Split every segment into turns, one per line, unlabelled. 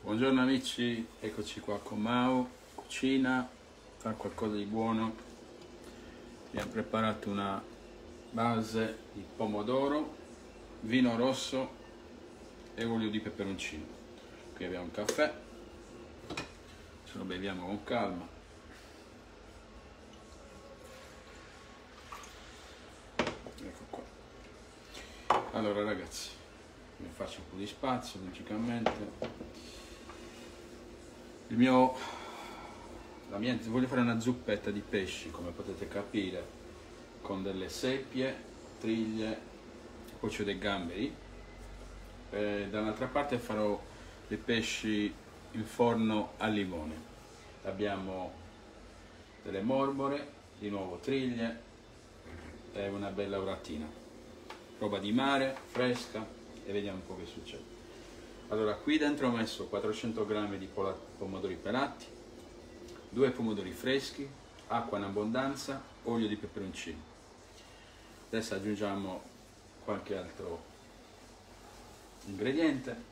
Buongiorno amici, eccoci qua con Mau, cucina, fa qualcosa di buono. Abbiamo preparato una base di pomodoro, vino rosso e olio di peperoncino. Qui abbiamo un caffè, ce lo beviamo con calma. Ecco qua. Allora ragazzi, mi faccio un po' di spazio logicamente. Voglio fare una zuppetta di pesci, come potete capire, con delle seppie, triglie, poi c'ho dei gamberi. Dall'altra parte farò dei pesci in forno al limone. Abbiamo delle morbore, di nuovo triglie e una bella oratina. Roba di mare, fresca, e vediamo un po' che succede. Allora, qui dentro ho messo 400 g di pomodori pelati, 2 pomodori freschi, acqua in abbondanza, olio di peperoncino. Adesso aggiungiamo qualche altro ingrediente.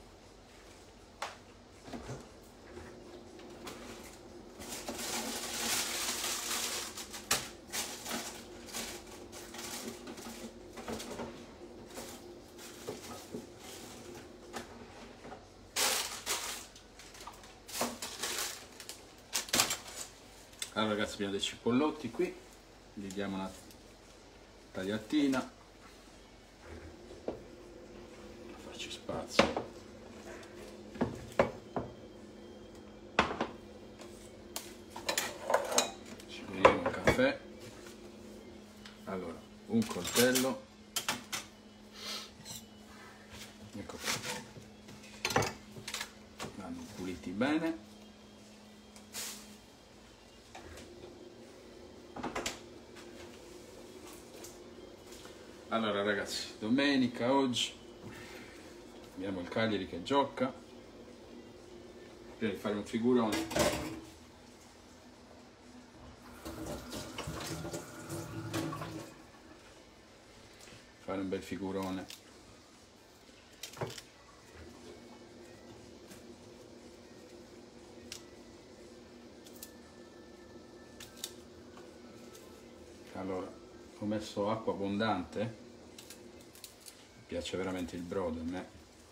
Allora ragazzi, abbiamo dei cipollotti qui, gli diamo una tagliatina, faccio spazio, ci beviamo un caffè. Allora, un coltello, ecco qua, vanno puliti bene. Allora ragazzi, domenica oggi abbiamo il Cagliari che gioca. Prima di fare un figurone, fare un bel figurone. Allora, ho messo acqua abbondante. Mi piace veramente il brodo a me.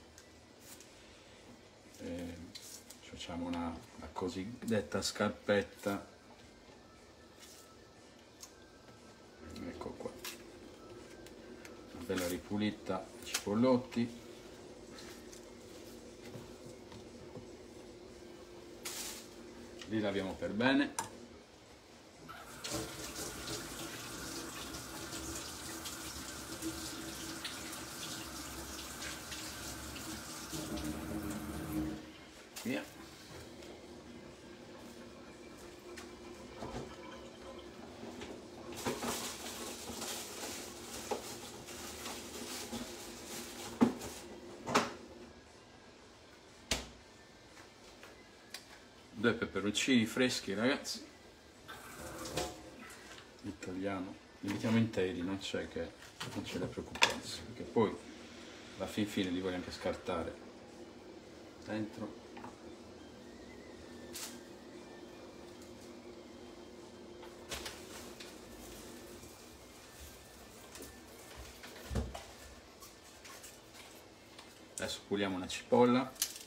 Facciamo una cosiddetta scarpetta. Ecco qua, una bella ripulita, cipollotti. Li laviamo per bene. Via. Due peperoncini freschi ragazzi, li togliamo, li mettiamo interi, non c'è da preoccuparsi, perché poi alla fine li voglio anche scartare dentro. Adesso puliamo una cipolla.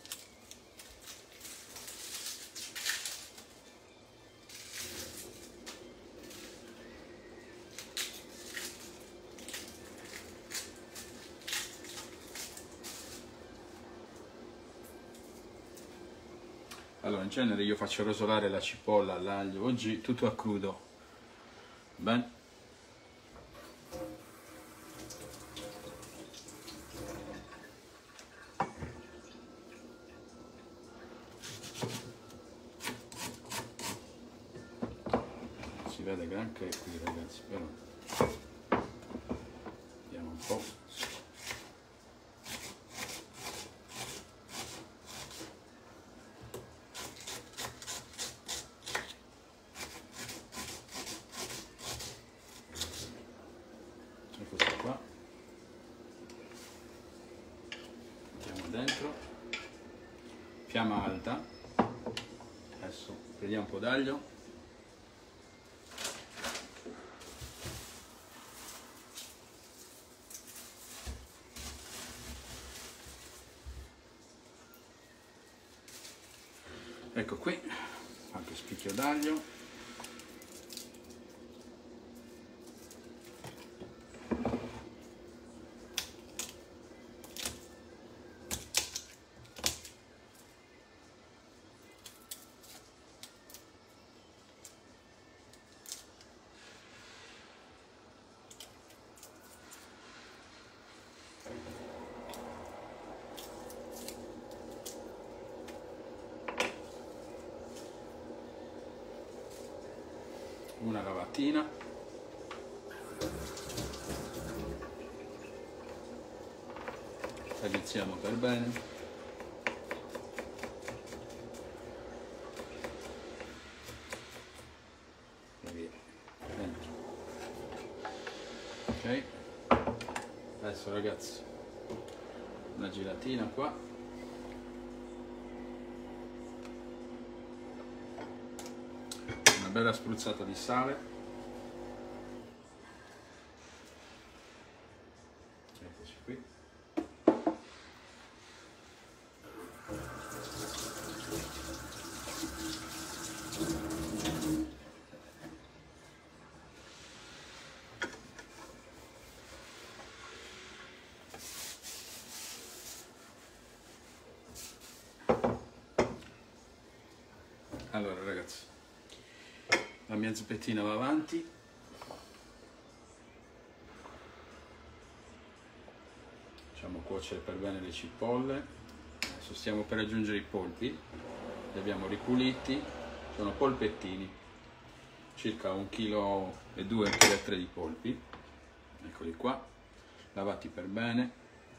Allora, in genere io faccio rosolare la cipolla all'aglio, oggi tutto a crudo. Bene. Si vede granché qui ragazzi, però vediamo un po'. Ecco qua, mettiamo dentro. fiamma alta. Adesso prendiamo un po' d'aglio. Ecco qui, anche spicchio d'aglio. Una lavatina, tagliuzziamo per bene, e via, dentro. Ok, adesso ragazzi una giratina qua, bella spruzzata di sale, eccoci qui, allora ragazzi, la mia zuppettina va avanti, facciamo cuocere per bene le cipolle. Adesso stiamo per aggiungere i polpi, li abbiamo ripuliti, sono polpettini, circa 1,2 kg, 1,3 kg di polpi, eccoli qua, lavati per bene,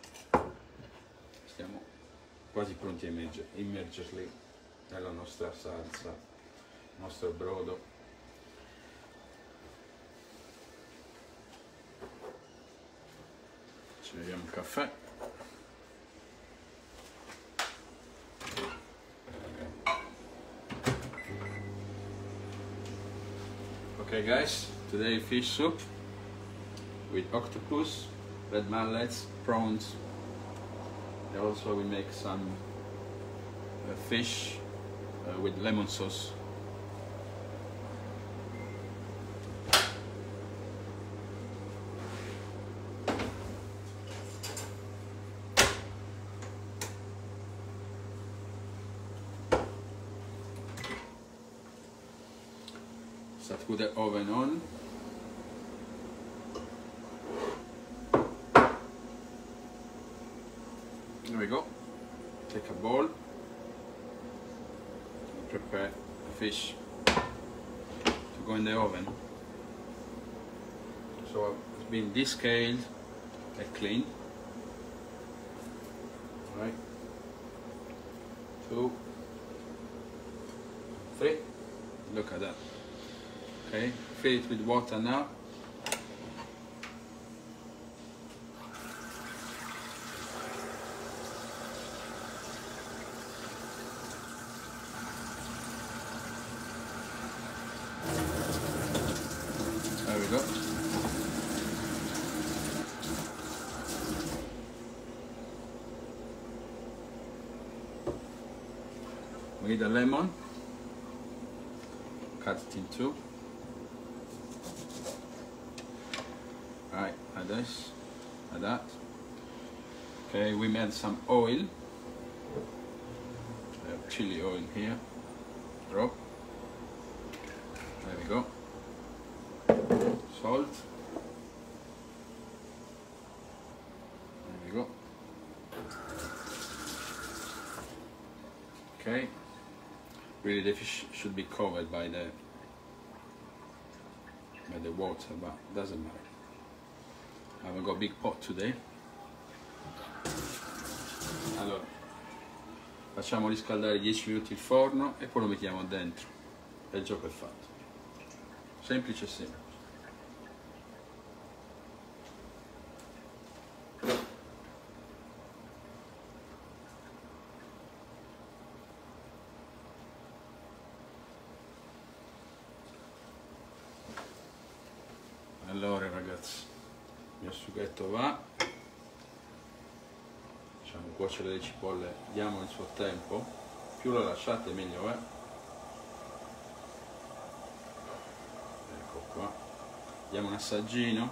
stiamo quasi pronti a immergerli nella nostra salsa, il nostro brodo. Ci beviamo un caffè. Okay guys, today fish soup with octopus, red mallets, prawns, and also we make some fish with lemon sauce. Start with the oven on. There we go. Take a bowl. Prepare the fish to go in the oven. So it's been descaled and cleaned. Right. 2, 3. Look at that. Okay, fill it with water now. There we go. We need a lemon. Cut it in two. Right, like this, like that. Okay, we made some oil. I have chili oil here. Drop. There we go. Salt. There we go. Okay. Really, the fish should be covered by the water, but it doesn't matter. I haven't got a big pot today. Allora, facciamo riscaldare 10 minuti il forno e poi lo mettiamo dentro e il gioco è fatto. Semplice e semplice. ragazzi, il mio sughetto va, facciamo cuocere le cipolle, diamo il suo tempo, più lo lasciate meglio è. Ecco qua, diamo un assaggino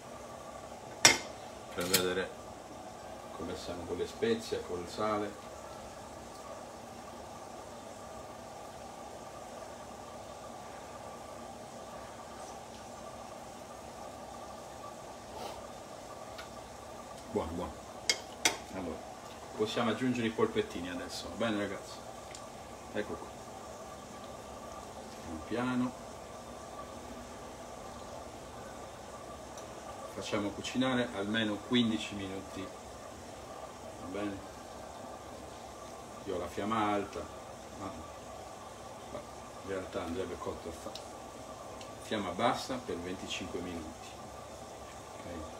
per vedere come siamo con le spezie, col sale. Buono, buono. Allora, possiamo aggiungere i polpettini adesso, va bene ragazzi? Ecco qua. Piano piano. Facciamo cucinare almeno 15 minuti, va bene? Io ho la fiamma alta, ma in realtà andrebbe cotto a fiamma bassa per 25 minuti. Okay.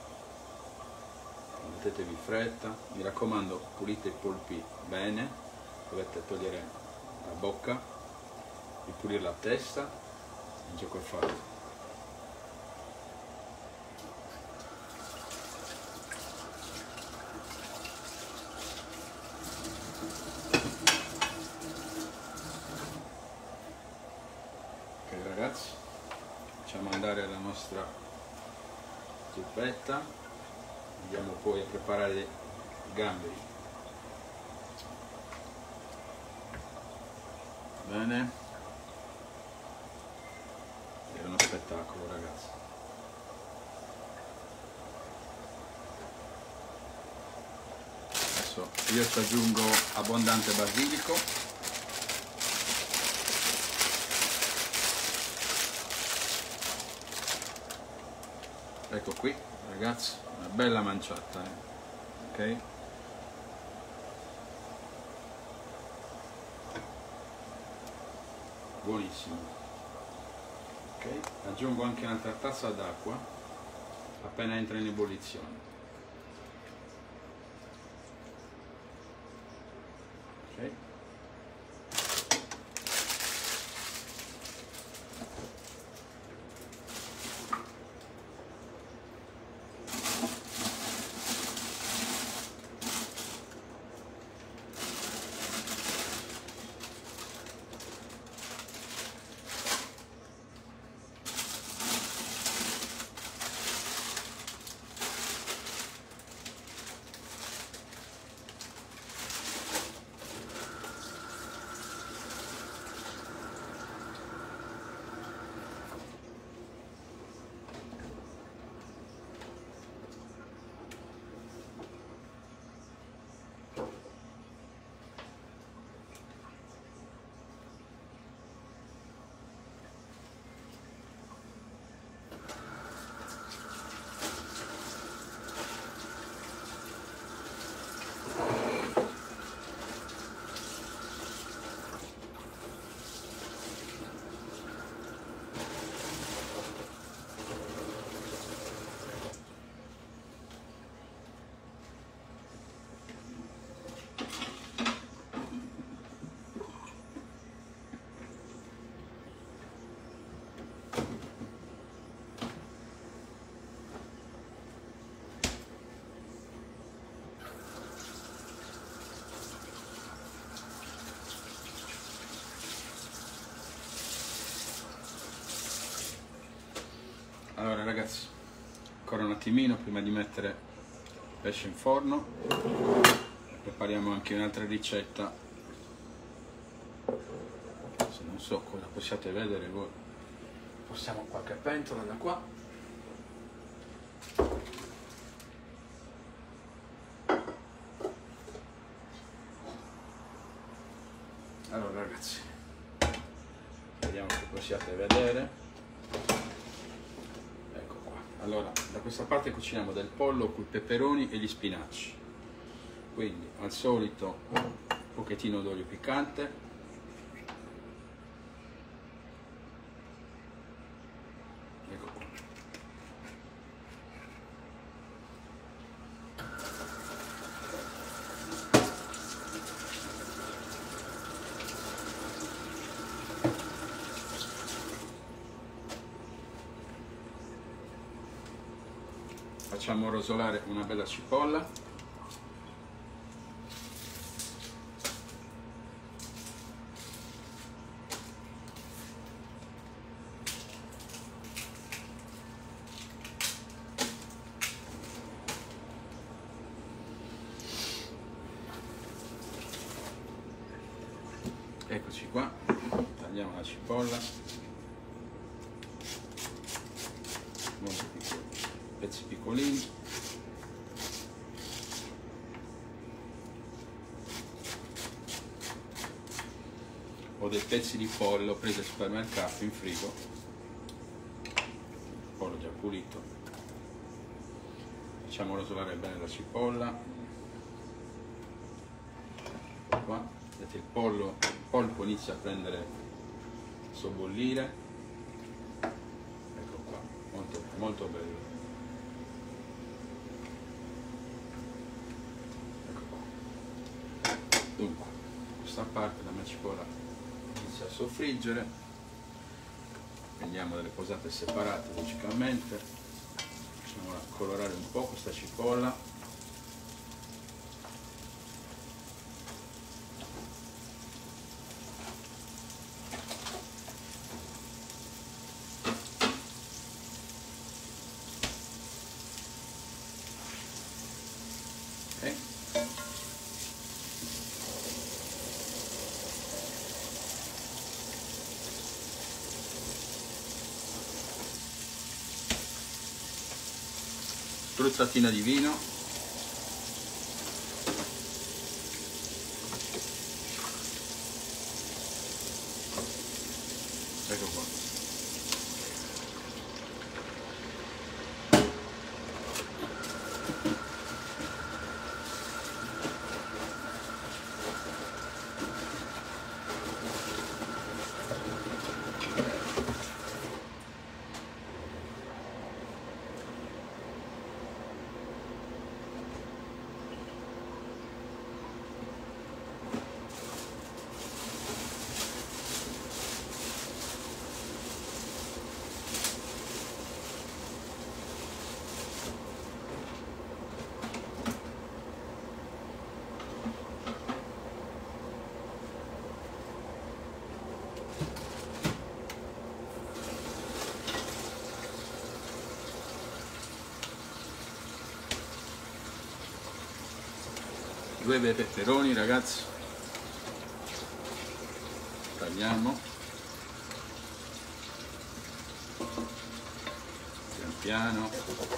Mettetevi fretta, mi raccomando, pulite i polpi bene, dovete togliere la bocca, ripulire la testa, il gioco è fatto. Ok ragazzi, facciamo andare la nostra zuppetta. Andiamo poi a preparare i gamberi. Bene, è uno spettacolo ragazzi. Adesso io ci aggiungo abbondante basilico, ecco qui ragazzi, una bella manciata, ok? Buonissimo. Ok, aggiungo anche un'altra tazza d'acqua appena entra in ebollizione. Ok. Allora ragazzi, ancora un attimino prima di mettere il pesce in forno, prepariamo anche un'altra ricetta, se non so cosa possiate vedere voi, possiamo qualche pentola da qua. Allora ragazzi, vediamo che possiate vedere. Allora, da questa parte cuciniamo del pollo con i peperoni e gli spinaci. Quindi, al solito, un pochettino d'olio piccante. Ecco qua. facciamo rosolare una bella cipolla. Eccoci qua, tagliamo la cipolla, molto piccoli, pezzi piccolini. Ho dei pezzi di pollo presi al supermercato in frigo, pollo già pulito. Facciamo rosolare bene la cipolla. Ecco qua, vedete il polpo inizia a prendere sobbollire. Ecco qua, molto, molto bello. Ecco qua. Dunque, questa parte la mia cipolla inizia a soffriggere, prendiamo delle posate separate logicamente, facciamo colorare un po' questa cipolla. Spruzzatina di vino, ecco qua, due bei peperoni ragazzi, tagliamo pian piano.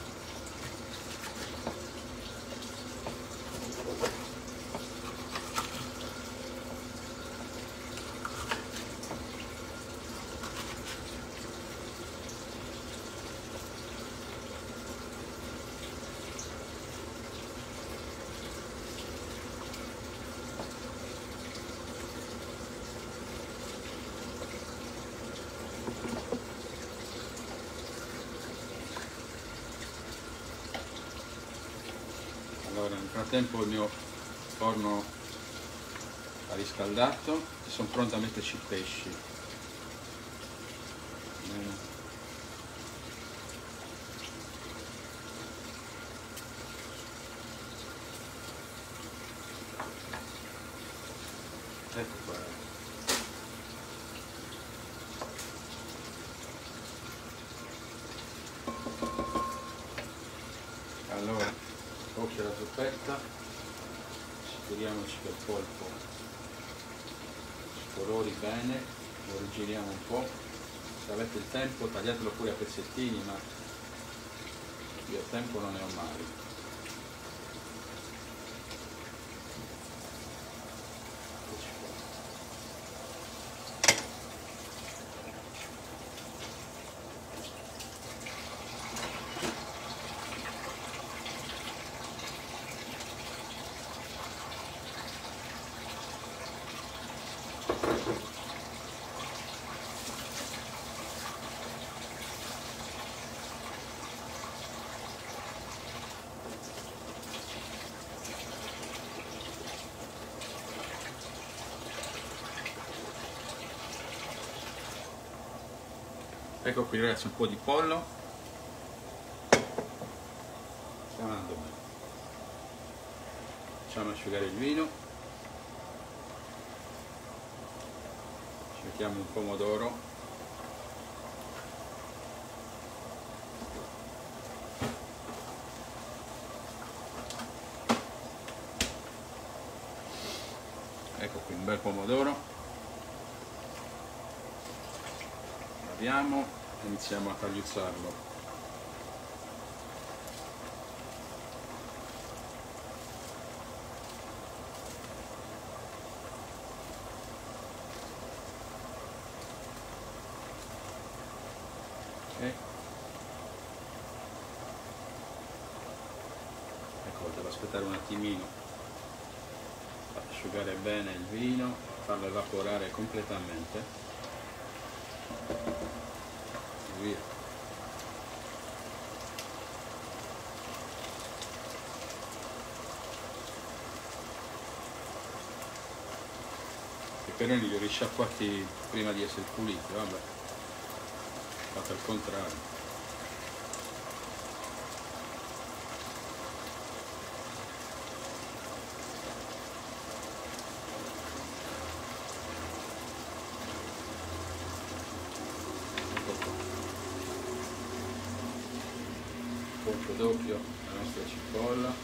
Allora, nel frattempo il mio forno ha riscaldato e sono pronto a metterci i pesci. Ecco qua. Allora, cuoce la zuppetta, assicuriamoci che il polpo si colori bene, lo rigiriamo un po'. Se avete il tempo tagliatelo pure a pezzettini, ma io il tempo non ne ho mai. Ecco qui ragazzi un po' di pollo, asciugare il vino, ci mettiamo un pomodoro, ecco qui un bel pomodoro, laviamo e iniziamo a tagliuzzarlo. Ecco, devo aspettare un attimino, asciugare bene il vino, farlo evaporare completamente e via. I peperoni li ho risciacquati prima di essere puliti, vabbè, fatto al contrario. Colpo d'occhio la nostra cipolla,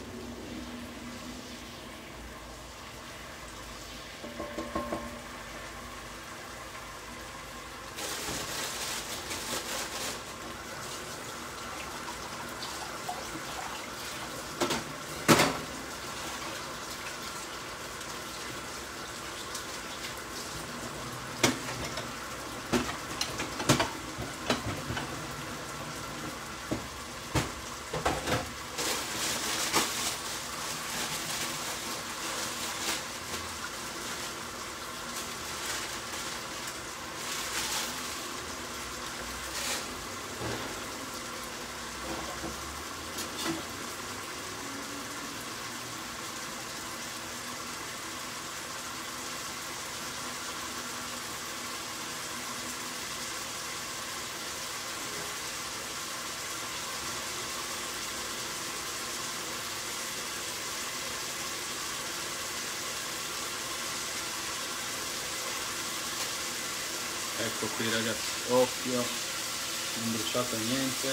ecco qui ragazzi, occhio, non bruciato niente,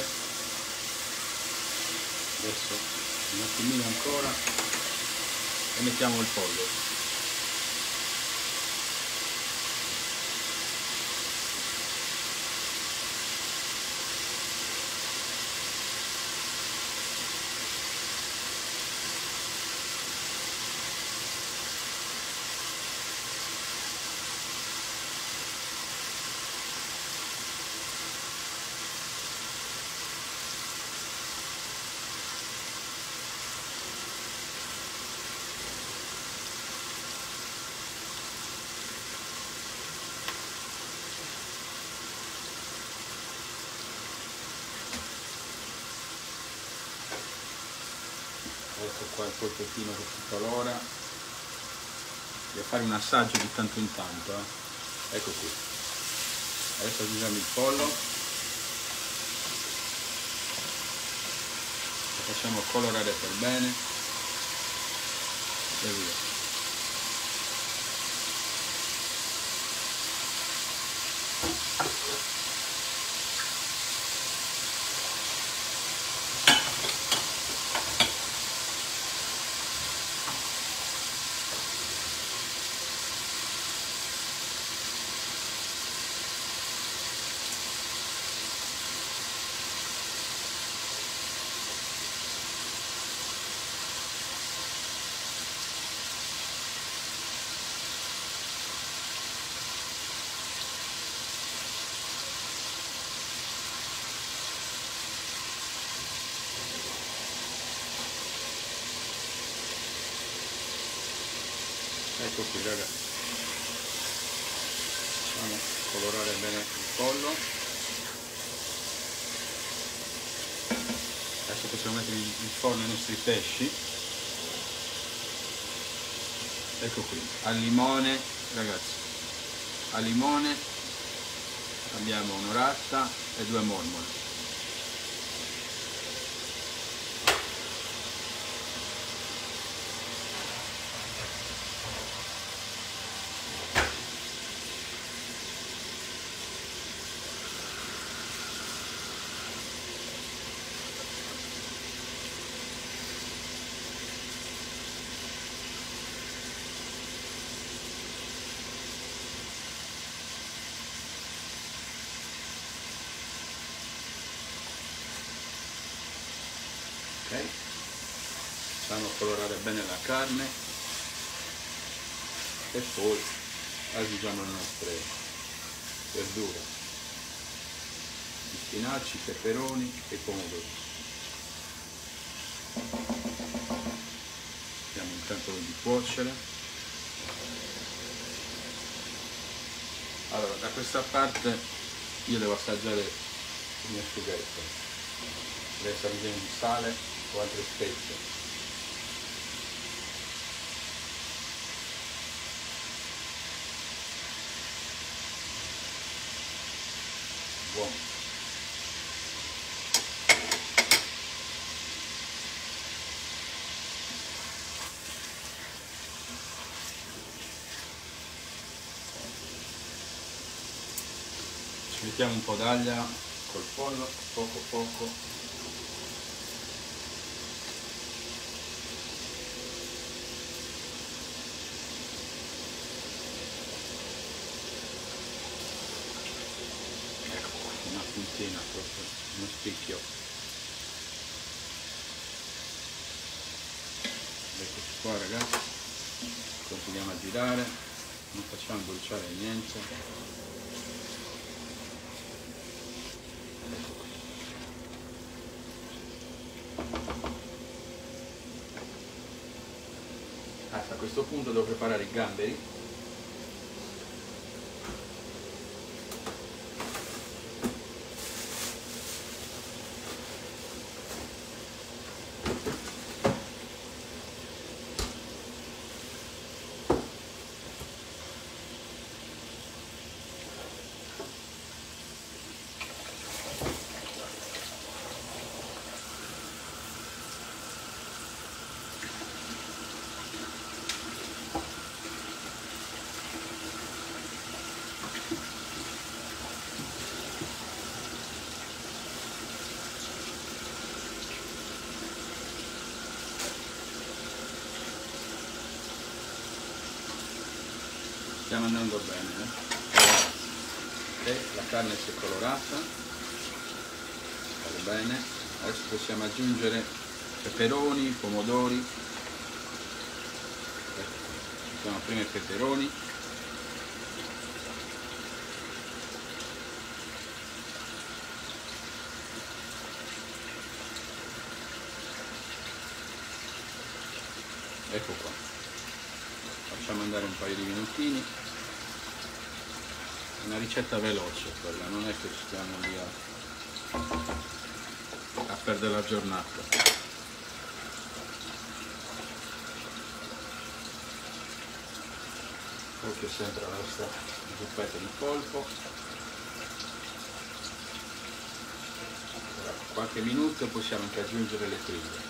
adesso un attimino ancora e mettiamo il pollo. Adesso qua il polpettino che si colora, devo fare un assaggio di tanto in tanto, ecco qui. Adesso aggiungiamo il pollo, lo facciamo colorare per bene e via. Ecco qui ragazzi, facciamo colorare bene il pollo. Adesso possiamo mettere in forno i nostri pesci. Ecco qui, al limone ragazzi, al limone abbiamo un'orata e 2 mormole. Facciamo colorare bene la carne e poi aggiungiamo le nostre verdure, gli spinaci, i peperoni e i pomodori. Mettiamo intanto di cuocere. Allora, da questa parte io devo assaggiare il mio sughetto, deve essere bisogno di sale o altre spezie. Buono. Ci mettiamo un po' d'aglia col pollo, poco poco. Una puntina proprio, uno spicchio. Eccoci qua ragazzi, continuiamo a girare, non facciamo bruciare niente. Ecco qui. A questo punto devo preparare i gamberi. Stiamo andando bene, ok, la carne si è colorata, va bene. Adesso possiamo aggiungere peperoni, pomodori. Ecco, mettiamo prima i peperoni, ecco qua, facciamo andare un paio di minutini. Una ricetta veloce quella, non è che stiamo lì a perdere la giornata. Poi c'è sempre la nostra zuppetta di polpo. Tra qualche minuto possiamo anche aggiungere le triglie.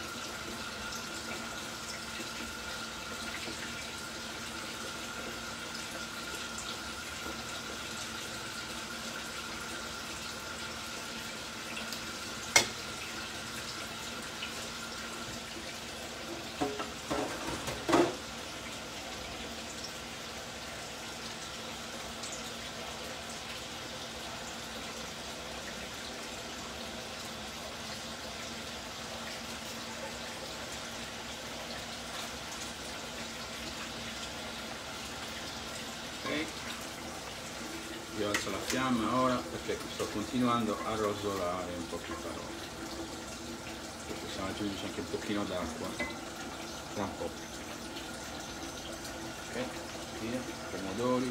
Io alzo la fiamma ora perché sto continuando a rosolare un po' più parole. Possiamo aggiungere anche un pochino d'acqua tra un po'. Ok, via, pomodori,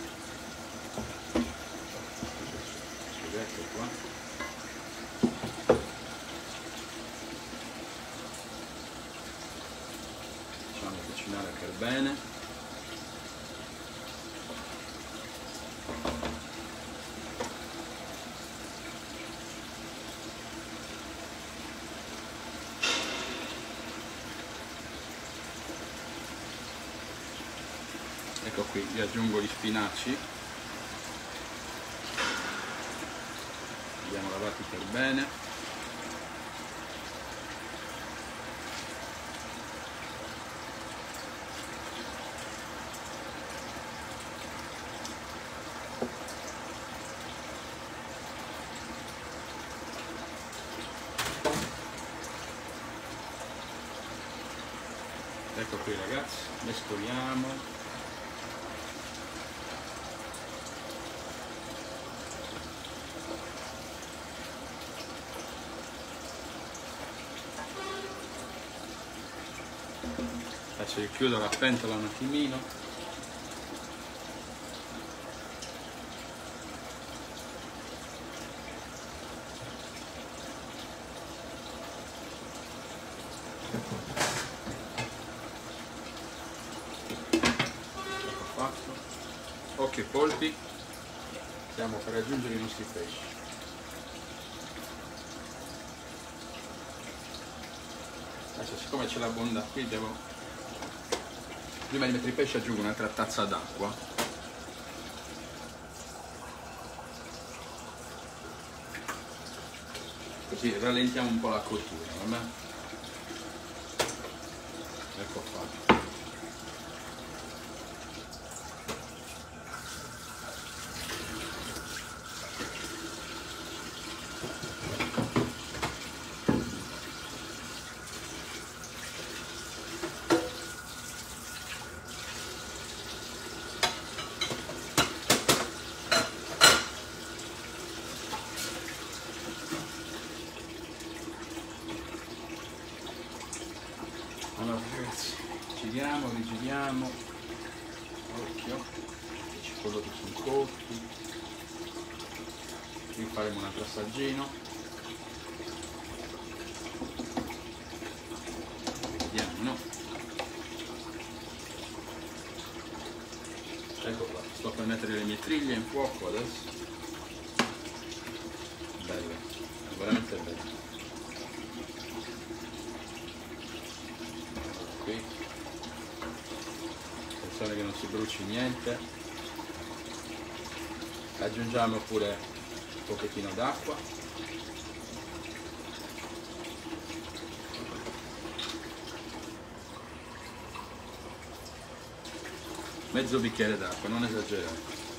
sughetto qua. Facciamo cucinare per bene. Ecco qui, vi aggiungo gli spinaci, li abbiamo lavati per bene. Ecco qui ragazzi, mescoliamo. Adesso richiudo la pentola un attimino. Ecco fatto. Occhi e polpi. Stiamo per aggiungere i nostri pesci. Adesso siccome c'è la bonda qui devo... Prima di mettere i pesci aggiungo un'altra tazza d'acqua. Così rallentiamo un po' la cottura, va bene? Ecco fatto. Allora ragazzi, giriamo, rigiriamo, occhio, i cipolloti sono cotti, qui faremo un altro assaggino, vediamo, no? Ecco qua, sto per mettere le mie triglie in fuoco adesso, belle, veramente belle. Qui attenzione che non si bruci niente, aggiungiamo pure un pochettino d'acqua, mezzo bicchiere d'acqua, non esagerare.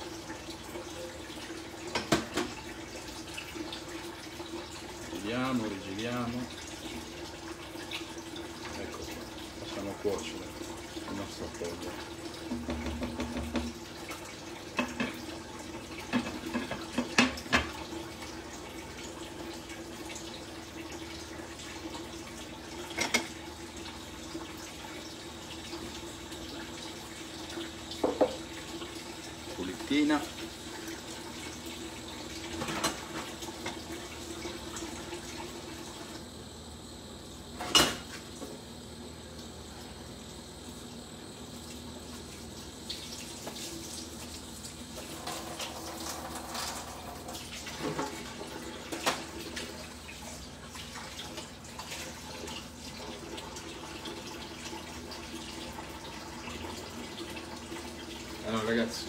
Giriamo, rigiriamo. Ecco qua, facciamo cuocere il nostro pollo. Pulittina. Allora ragazzi,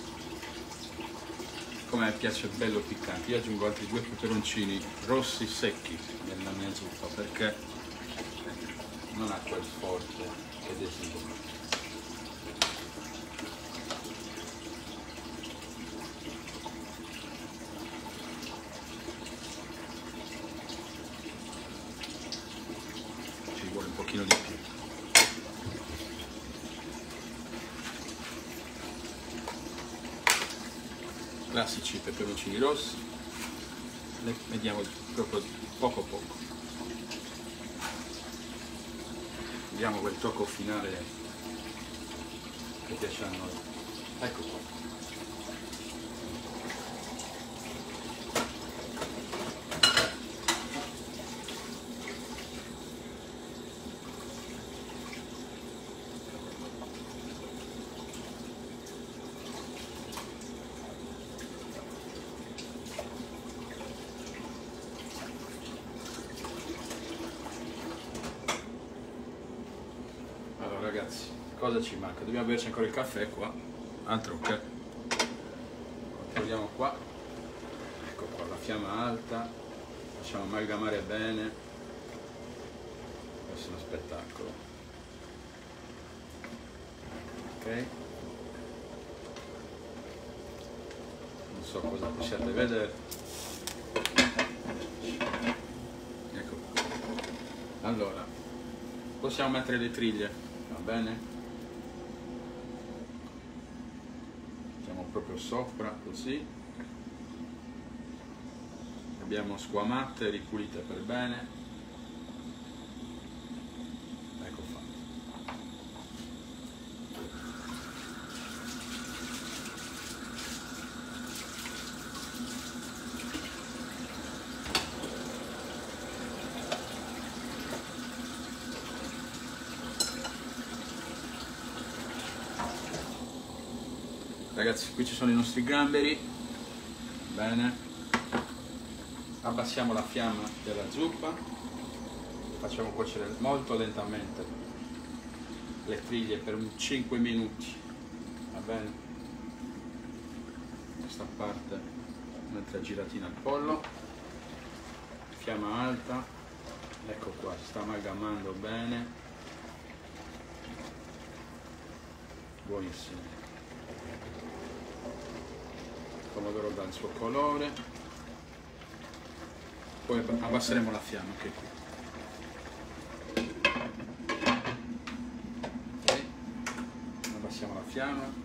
come piace bello piccante, io aggiungo altri 2 peperoncini rossi secchi nella mia zuppa perché non ha quel forte che desidero. Ci vuole un pochino di più. Classici peperoncini rossi, le vediamo proprio poco poco. Vediamo quel tocco finale che piace a noi. Ecco qua. Ragazzi, cosa ci manca? Dobbiamo berci ancora il caffè qua, altro che. Togliamo qua, ecco qua, la fiamma alta, facciamo amalgamare bene, questo è uno spettacolo. Ok? Non so cosa possiate vedere. Ecco qua. Allora, possiamo mettere le triglie. Va bene? proprio sopra, così. Abbiamo squamate ripulite per bene. Ecco fatto. Ragazzi, qui ci sono i nostri gamberi. Bene. Abbassiamo la fiamma della zuppa, facciamo cuocere molto lentamente le triglie per 5 minuti, va bene? Questa parte, un'altra giratina al pollo, fiamma alta, ecco qua, si sta amalgamando bene, buonissimo. Il pomodoro dà il suo colore. Poi abbasseremo la fiamma anche qui. Ok, abbassiamo la fiamma.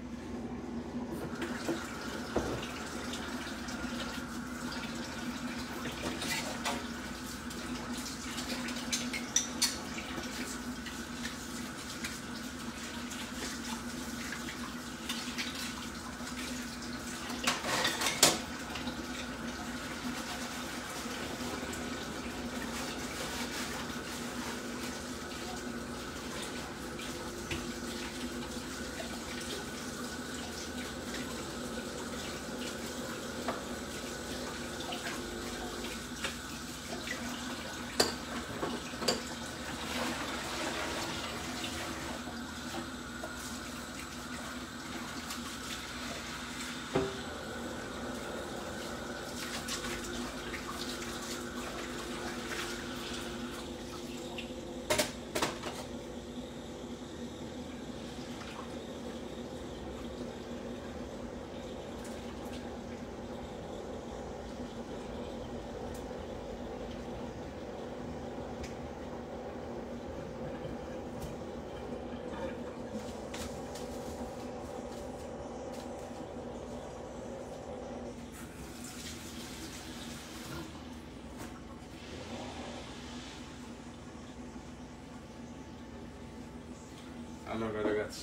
Allora ragazzi,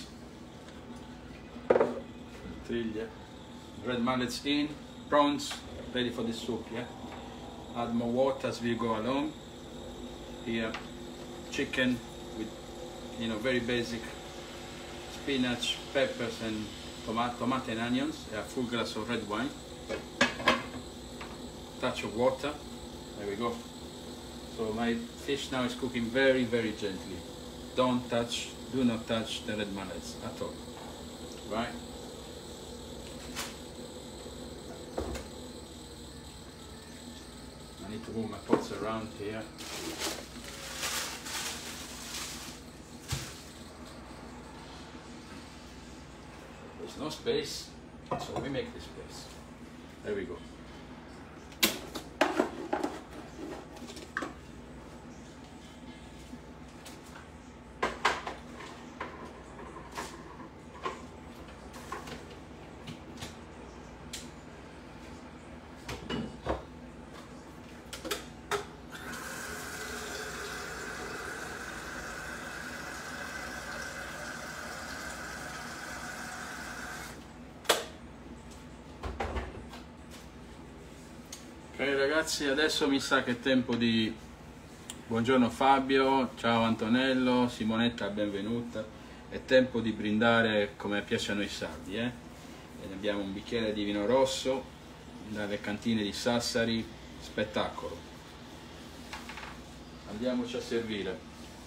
triglie, red mullets in, prawns ready for the soup, yeah? Add more water as we go along. Here, chicken with, you know, very basic spinach, peppers and tomato and onions, a full glass of red wine, touch of water, there we go. So my fish now is cooking very, very gently. Don't touch, do not touch the red mullets at all, right? I need to move my pots around here. There's no space, so we make the space. There we go. Ok ragazzi, adesso mi sa che è tempo di... Buongiorno Fabio, ciao Antonello, Simonetta benvenuta. È tempo di brindare come piace a noi sardi, E abbiamo un bicchiere di vino rosso dalle cantine di Sassari, spettacolo. Andiamoci a servire.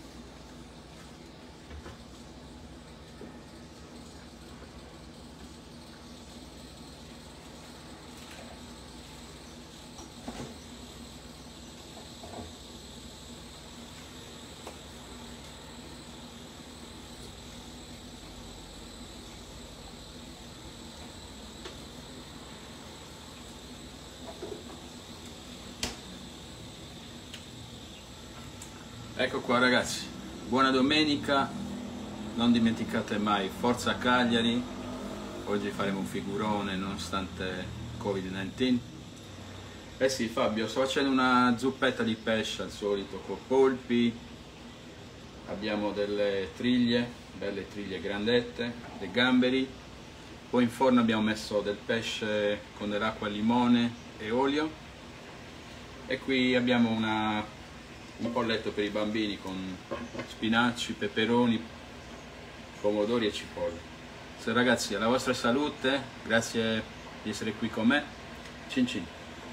Ecco qua ragazzi, buona domenica, non dimenticate mai, forza Cagliari, Oggi faremo un figurone nonostante Covid-19. Eh sì, Fabio, sto facendo una zuppetta di pesce al solito con polpi. Abbiamo delle triglie, belle triglie grandette, dei gamberi. Poi in forno abbiamo messo del pesce con dell'acqua, limone e olio. E qui abbiamo un polletto per i bambini con spinaci, peperoni, pomodori e cipolle. Ragazzi, alla vostra salute, grazie di essere qui con me. Cin cin.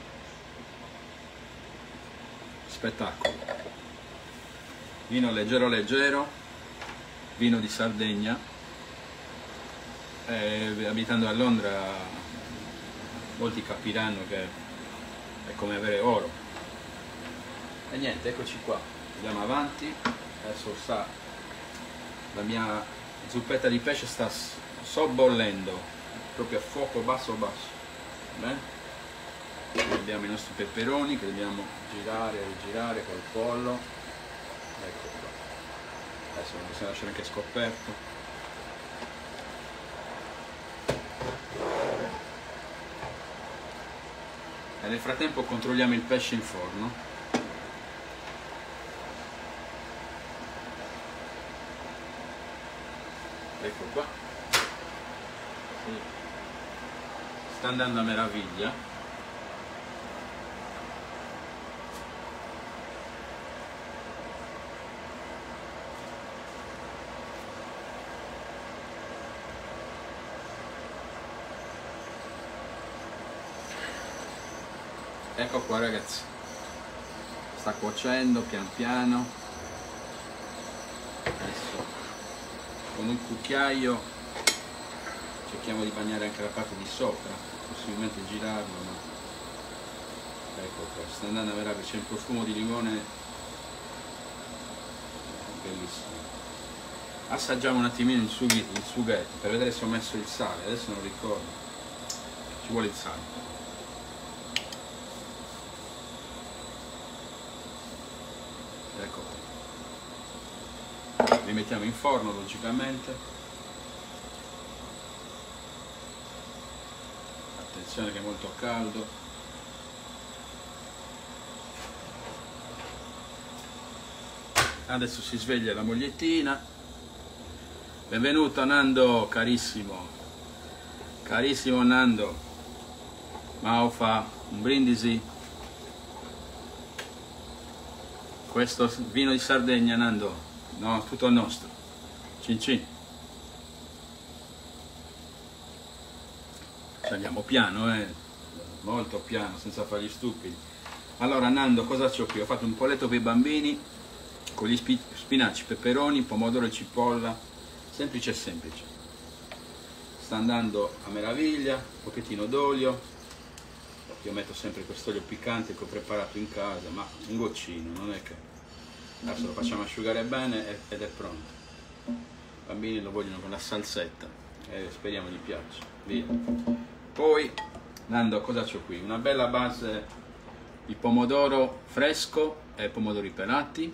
Spettacolo. Vino leggero leggero, vino di Sardegna. Abitando a Londra molti capiranno che è come avere oro. E niente, eccoci qua, andiamo avanti. Adesso la mia zuppetta di pesce sta sobbollendo, proprio a fuoco basso basso. Bene? Abbiamo i nostri peperoni che dobbiamo girare e rigirare col pollo. Ecco qua. Adesso lo possiamo lasciare anche scoperto. E nel frattempo controlliamo il pesce in forno. Ecco qua. Sì. Sta andando a meraviglia. Ecco qua ragazzi, sta cuocendo pian piano. Adesso con un cucchiaio cerchiamo di bagnare anche la parte di sopra, possibilmente girarlo, ma ecco qua, sta andando a meraviglia, c'è un profumo di limone bellissimo. Assaggiamo un attimino il sughetto per vedere se ho messo il sale, adesso non ricordo, ci vuole il sale. Ecco, li mettiamo in forno logicamente. Attenzione che è molto caldo. Adesso si sveglia la mogliettina. Benvenuto Nando, carissimo. Carissimo Nando. Maufa, un brindisi. Questo vino di Sardegna, Nando, no, tutto nostro. Cin cin. Andiamo piano, molto piano, senza fare gli stupidi. Allora Nando, cosa c'ho qui? Ho fatto un polletto per i bambini con gli spinaci, peperoni, pomodoro e cipolla, semplice e semplice. Sta andando a meraviglia, un pochettino d'olio. Io metto sempre quest'olio piccante che ho preparato in casa, ma un goccino, non è che... Adesso lo facciamo asciugare bene ed è pronto. I bambini lo vogliono con la salsetta e speriamo gli piaccia. Via. Poi, Nando, cosa c'ho qui? Una bella base di pomodoro fresco e pomodori pelati.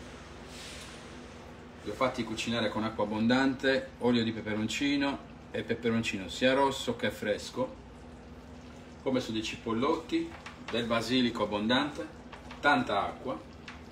Li ho fatti cucinare con acqua abbondante, olio di peperoncino e peperoncino sia rosso che fresco. Ho messo dei cipollotti, del basilico abbondante, tanta acqua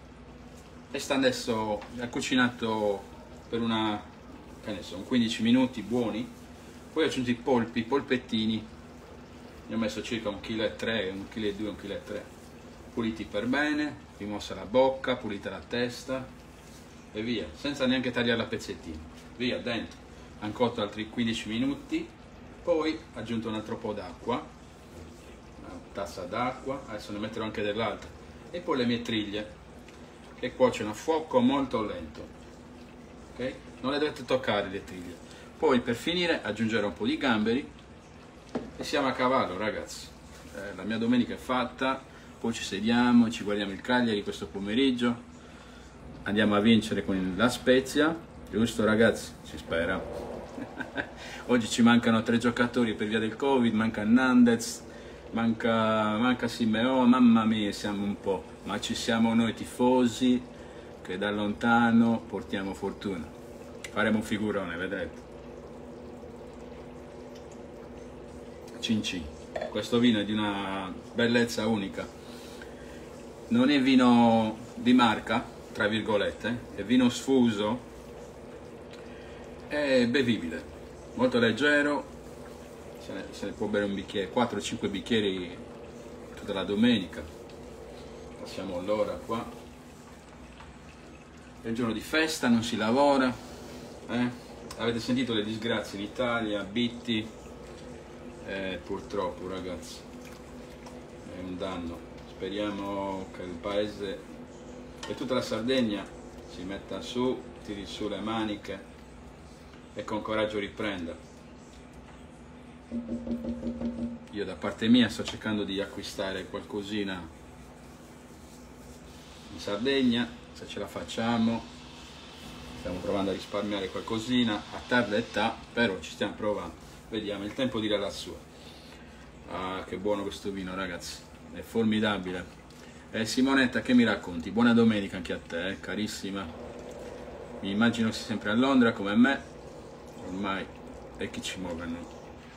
e sta adesso, ha cucinato per un 15 minuti buoni. Poi ho aggiunto i polpi, i polpettini, ne ho messo circa 1,3 kg, 1,2 kg, 1,3 kg, puliti per bene, rimossa la bocca, pulita la testa e via, senza neanche tagliare a pezzettini, via dentro. Hanno cotto altri 15 minuti, poi ho aggiunto un altro po' d'acqua, tazza d'acqua, adesso ne metterò anche dell'altra, e poi le mie triglie che cuociono a fuoco molto lento, ok? Non le dovete toccare le triglie. Poi per finire aggiungerò un po' di gamberi e siamo a cavallo ragazzi. La mia domenica è fatta, poi ci sediamo, ci guardiamo il Cagliari questo pomeriggio, andiamo a vincere con la Spezia, giusto ragazzi? Si spera. Oggi ci mancano 3 giocatori per via del Covid, manca Nandez, manca Simeone, mamma mia, siamo un po', ma ci siamo noi tifosi che da lontano portiamo fortuna. Faremo un figurone, vedrete. Cin Cin. Questo vino è di una bellezza unica. Non è vino di marca, tra virgolette, è vino sfuso, è bevibile, molto leggero, se ne può bere un bicchiere, 4-5 bicchieri tutta la domenica. Passiamo l'ora qua. È il giorno di festa, non si lavora, avete sentito le disgrazie in Italia, Bitti, purtroppo ragazzi, è un danno. Speriamo che il paese e tutta la Sardegna si metta su, tiri su le maniche e con coraggio riprenda. Io da parte mia sto cercando di acquistare qualcosina in Sardegna, se ce la facciamo. Stiamo provando a risparmiare qualcosina a tarda età, però ci stiamo provando, vediamo, il tempo dirà la sua. Ah, che buono questo vino ragazzi, è formidabile. Simonetta, che mi racconti? Buona domenica anche a te, carissima. Mi immagino che sei sempre a Londra come me, ormai è chi ci muovono.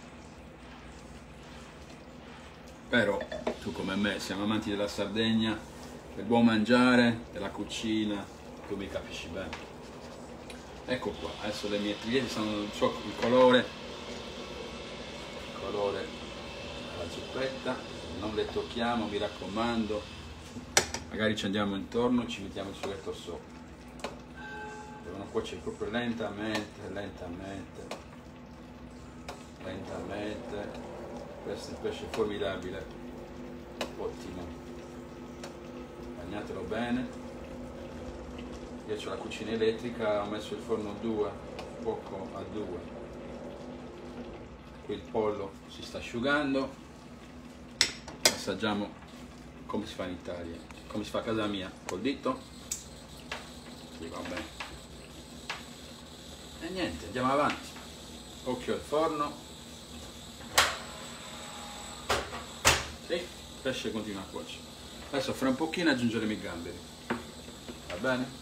Però tu come me siamo amanti della Sardegna, del buon mangiare, della cucina, tu mi capisci bene. Ecco qua, adesso le mie trigliette sono il colore della zuppetta, non le tocchiamo, mi raccomando, magari ci andiamo intorno, ci mettiamo il sughetto sopra, devono cuocere proprio lentamente, questo è un pesce formidabile, ottimo, bagnatelo bene. Io ho la cucina elettrica, ho messo il forno 2, poco a 2. Qui il pollo si sta asciugando. Assaggiamo come si fa in Italia, come si fa a casa mia, col dito. Sì, va bene. E niente, andiamo avanti. Occhio al forno. Sì, il pesce continua a cuocere. Adesso fra un pochino aggiungeremo i gamberi. Va bene?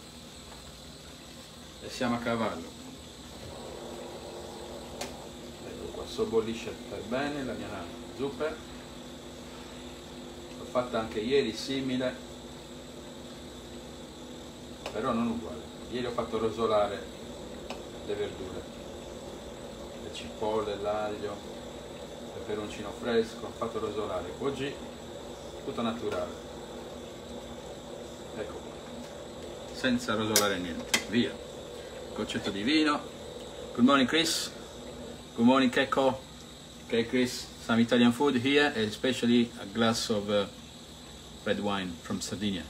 E siamo a cavallo. Ecco qua, sobbollisce per bene la mia zuppa. L'ho fatta anche ieri simile, però non uguale. Ieri ho fatto rosolare le verdure, le cipolle, l'aglio, il peperoncino fresco, ho fatto rosolare. Oggi tutto naturale. Ecco qua, senza rosolare niente, via. Concetto di vino. Good morning Chris, good morning Keko. Okay Chris, some Italian food here, especially a glass of red wine from Sardinia.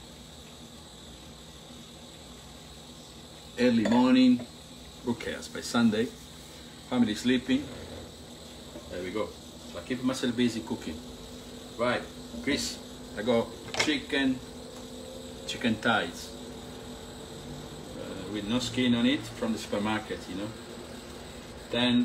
Early morning, who cares, by Sunday, family sleeping, there we go. So I keep myself busy cooking. Right, Chris, I got chicken thighs. With no skin on it from the supermarket, you know. Then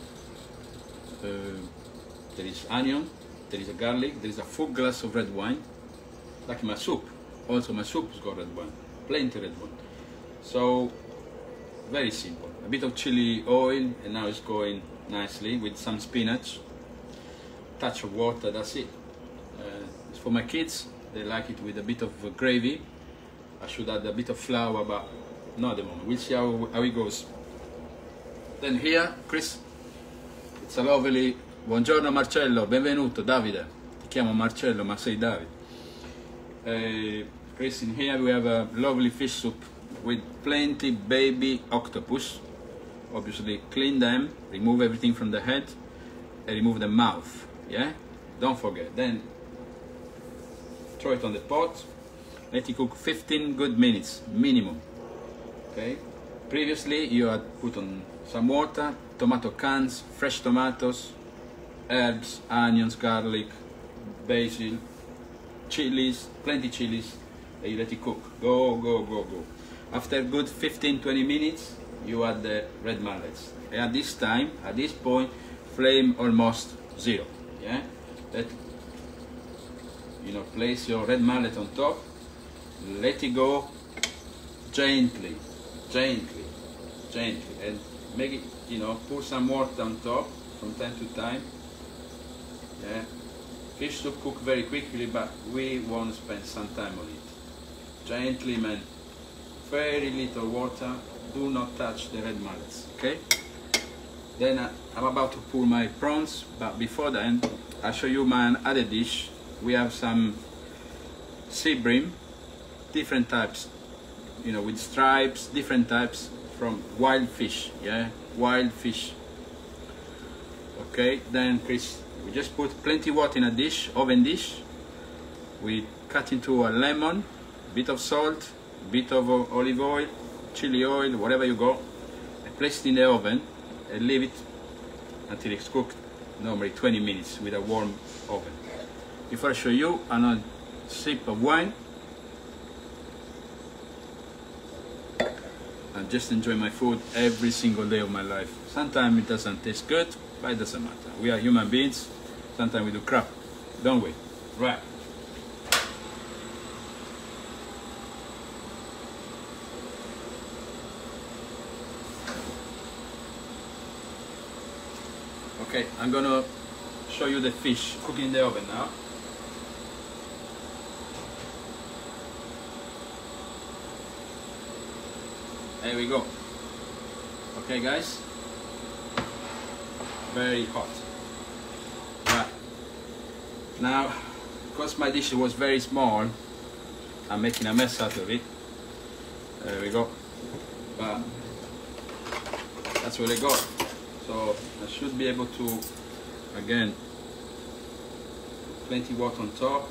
there is onion, there is a garlic, there is a full glass of red wine, like my soup. Also my soup has got red wine, plenty red wine. So very simple. A bit of chili oil, and now it's going nicely with some spinach, touch of water. That's it. It's for my kids. They like it with a bit of gravy. I should add a bit of flour, but not at the moment. We'll see how it goes. Then here, Chris, it's a lovely... Buongiorno Marcello, benvenuto, Davide. Ti chiamo Marcello, ma sei Davide. Chris, in here we have a lovely fish soup with plenty baby octopus. Obviously clean them, remove everything from the head, and remove the mouth, yeah? Don't forget. Then throw it on the pot, let it cook 15 good minutes, minimum. Okay. Previously you had put on some water, tomato cans, fresh tomatoes, herbs, onions, garlic, basil, chilies, plenty chilies, and you let it cook. Go. After good 15-20 minutes, you add the red mallets. And at this time, at this point, flame almost zero. Yeah. Place your red mallet on top. Let it go gently, and make it, pour some water on top from time to time. Fish soup cook very quickly, but we won't spend some time on it. Gently, man. Very little water. Do not touch the red mullets, okay? Then I'm about to pull my prawns, but before then, I'll show you my other dish. We have some sea bream, different types, you know, with stripes, different types from wild fish, yeah, wild fish. Okay, then Chris, we just put plenty water in a dish, oven dish. We cut into a lemon, bit of salt, bit of olive oil, chili oil, whatever you go, and place it in the oven and leave it until it's cooked, normally 20 minutes with a warm oven. Before I show you, another sip of wine. I just enjoy my food every single day of my life. Sometimes it doesn't taste good, but it doesn't matter. We are human beings. Sometimes we do crap, don't we? Right. Okay, I'm gonna show you the fish cooking in the oven now. There we go. Okay, guys. Very hot. Right. Now, because my dish was very small, I'm making a mess out of it. There we go. But that's what I got. So I should be able to, again, put plenty water on top.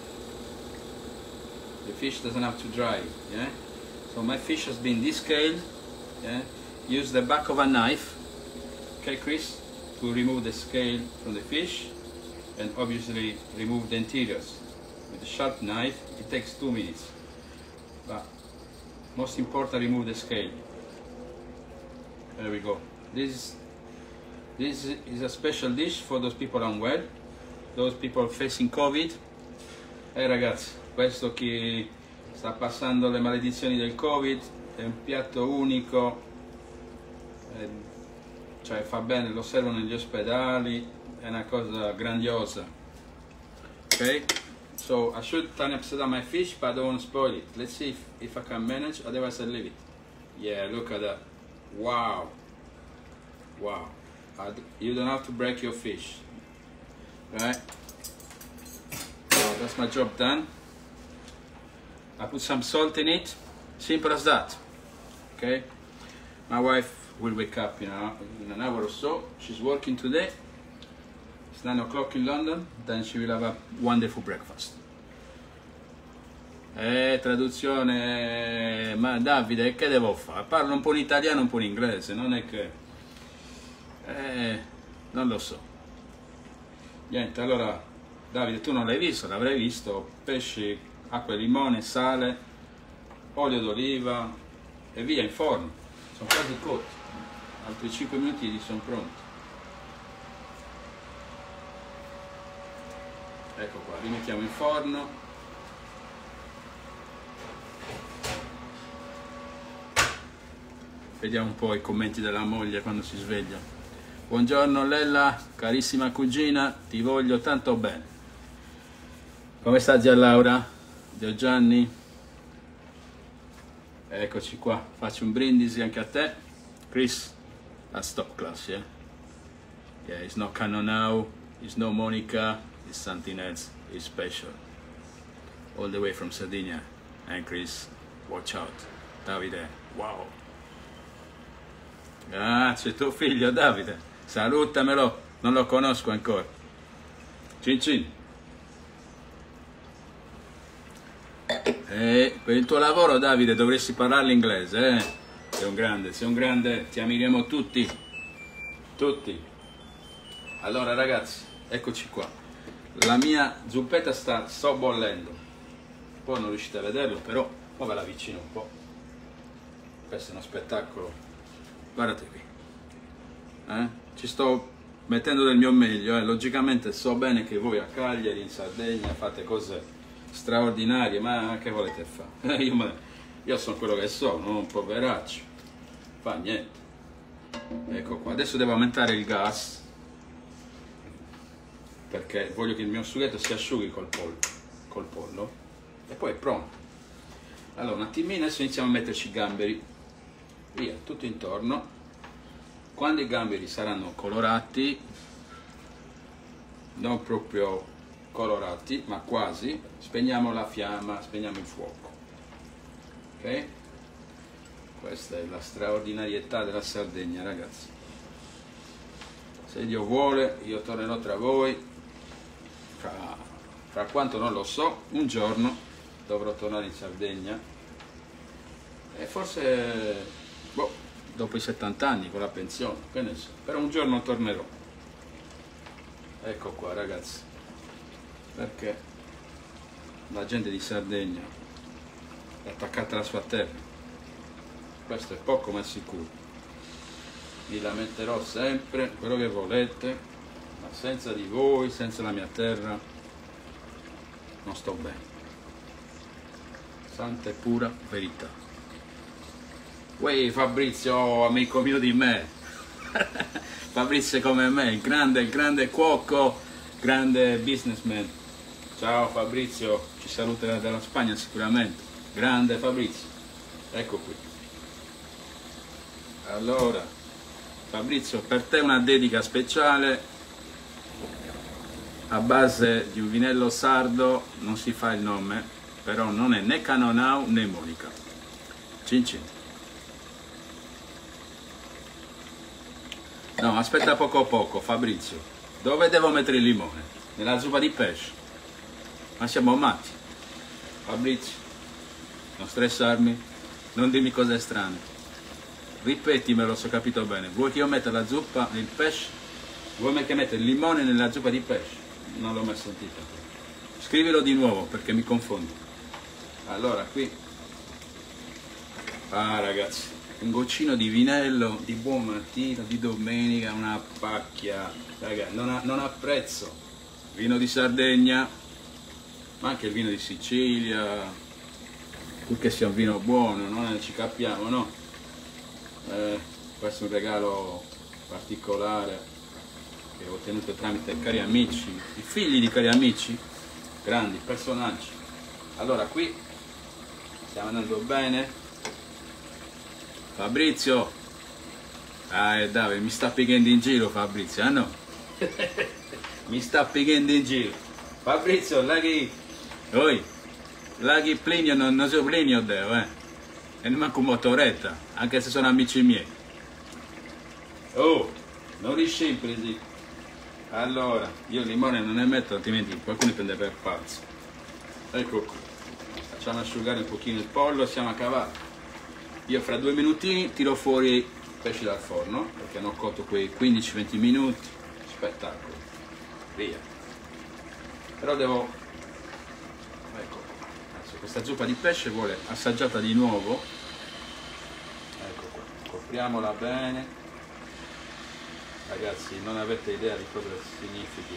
The fish doesn't have to dry, yeah? So my fish has been descaled, yeah? Use the back of a knife, okay Chris, to remove the scale from the fish, and obviously remove the interiors. With a sharp knife, it takes 2 minutes. But most important, remove the scale. There we go. This is a special dish for those people unwell, those people facing Covid. Ragazzi, questo chi sta passando le maledizioni del Covid è un piatto unico, cioè fa bene, lo servono negli ospedali, è una cosa grandiosa. Ok, so I should turn upside down my fish, but I don't want to spoil it. Let's see if I can manage, otherwise I'll leave it. Yeah, look at that. Wow. Wow. You don't have to break your fish, right? So that's my job done. I put some salt in it, simple as that. Okay, my wife will wake up in an hour or so. She's working today. It's 9 o'clock in London. Then she will have a wonderful breakfast. Traduzione, ma Davide, che devo fare? Parlo un po' in italiano, un po' in inglese, non è che... non lo so. Niente, allora, Davide, tu non l'hai visto, l'avrai visto. Pesci, acqua e limone, sale, olio d'oliva e via in forno. Sono quasi cotti. Altri 5 minuti e sono pronti. Ecco qua, li mettiamo in forno. Vediamo un po' i commenti della moglie quando si sveglia. Buongiorno Lella, carissima cugina, ti voglio tanto bene. Come sta zia Laura? Zio Gianni? Eccoci qua, faccio un brindisi anche a te. Chris, that's top class, yeah? Yeah, it's not Canon now, it's no Monica, it's something else, it's special. All the way from Sardinia. And Chris, watch out. Davide, wow. Ah, c'è tuo figlio Davide, salutamelo, non lo conosco ancora. Cin cin. Per il tuo lavoro Davide dovresti parlare l'inglese, eh? Sei un grande, ti amiremo tutti, tutti. Allora ragazzi, eccoci qua. La mia zuppetta sto bollendo. Poi non riuscite a vederlo, però poi ve la avvicino un po'. Questo è uno spettacolo. Guardate qui, ci sto mettendo del mio meglio, logicamente so bene che voi a Cagliari, in Sardegna fate cose straordinarie, ma che volete fare? Io sono quello che sono, un poveraccio, fa niente. Ecco qua, adesso devo aumentare il gas, perché voglio che il mio sughetto si asciughi col pollo, e poi è pronto. Allora un attimino adesso iniziamo a metterci i gamberi, via, tutto intorno. Quando i gamberi saranno colorati, non proprio colorati ma quasi, spegniamo la fiamma, spegniamo il fuoco, ok? Questa è la straordinarietà della Sardegna, ragazzi. Se Dio vuole io tornerò tra voi fra quanto non lo so, un giorno dovrò tornare in Sardegna, e forse dopo i 70 anni con la pensione, che ne so, però un giorno tornerò. Ecco qua, ragazzi, perché la gente di Sardegna è attaccata alla sua terra, questo è poco ma sicuro. Vi lamenterò sempre quello che volete, ma senza di voi, senza la mia terra, non sto bene. Santa e pura verità. Uè, Fabrizio, amico mio di me. Fabrizio è come me, il grande cuoco, grande businessman. Ciao Fabrizio, ci saluterà dalla Spagna sicuramente. Grande Fabrizio, ecco qui. Allora, Fabrizio, per te una dedica speciale a base di un vinello sardo, non si fa il nome, però non è né Canonau né Monica. Cin cin. No, aspetta poco Fabrizio. Dove devo mettere il limone? Nella zuppa di pesce? Ma siamo matti. Fabrizio, non stressarmi, non dirmi cose strane. Ripetimelo se ho capito bene. Vuoi che io metta la zuppa nel pesce? Vuoi che metta il limone nella zuppa di pesce? Non l'ho mai sentito. Scrivilo di nuovo perché mi confondo. Allora, qui. Ah, ragazzi, un goccino di vinello di buon mattino, di domenica, una pacchia. Ragazzi, non ha prezzo. Vino di Sardegna, ma anche il vino di Sicilia, purché sia un vino buono, non ci capiamo, no? Questo è un regalo particolare che ho ottenuto tramite cari amici, i figli di cari amici, grandi personaggi. Allora qui stiamo andando bene. Fabrizio, Davide, mi sta pigliando in giro Fabrizio, ah no? Mi sta pigliando in giro. Fabrizio, laghi Plinio non so Plinio deo, e neanche un motoretta, anche se sono amici miei. Oh, non riscimpri. Allora, io il limone non ne metto, altrimenti qualcuno mi prende per pazzo. Ecco qui. Facciamo asciugare un pochino il pollo, siamo a cavallo. Io fra 2 minutini tiro fuori i pesci dal forno, perché hanno cotto quei 15-20 minuti. Spettacolo. Via. Però devo... Ecco. Adesso questa zuppa di pesce vuole assaggiata di nuovo. Ecco qua. Copriamola bene. Ragazzi, non avete idea di cosa significhi.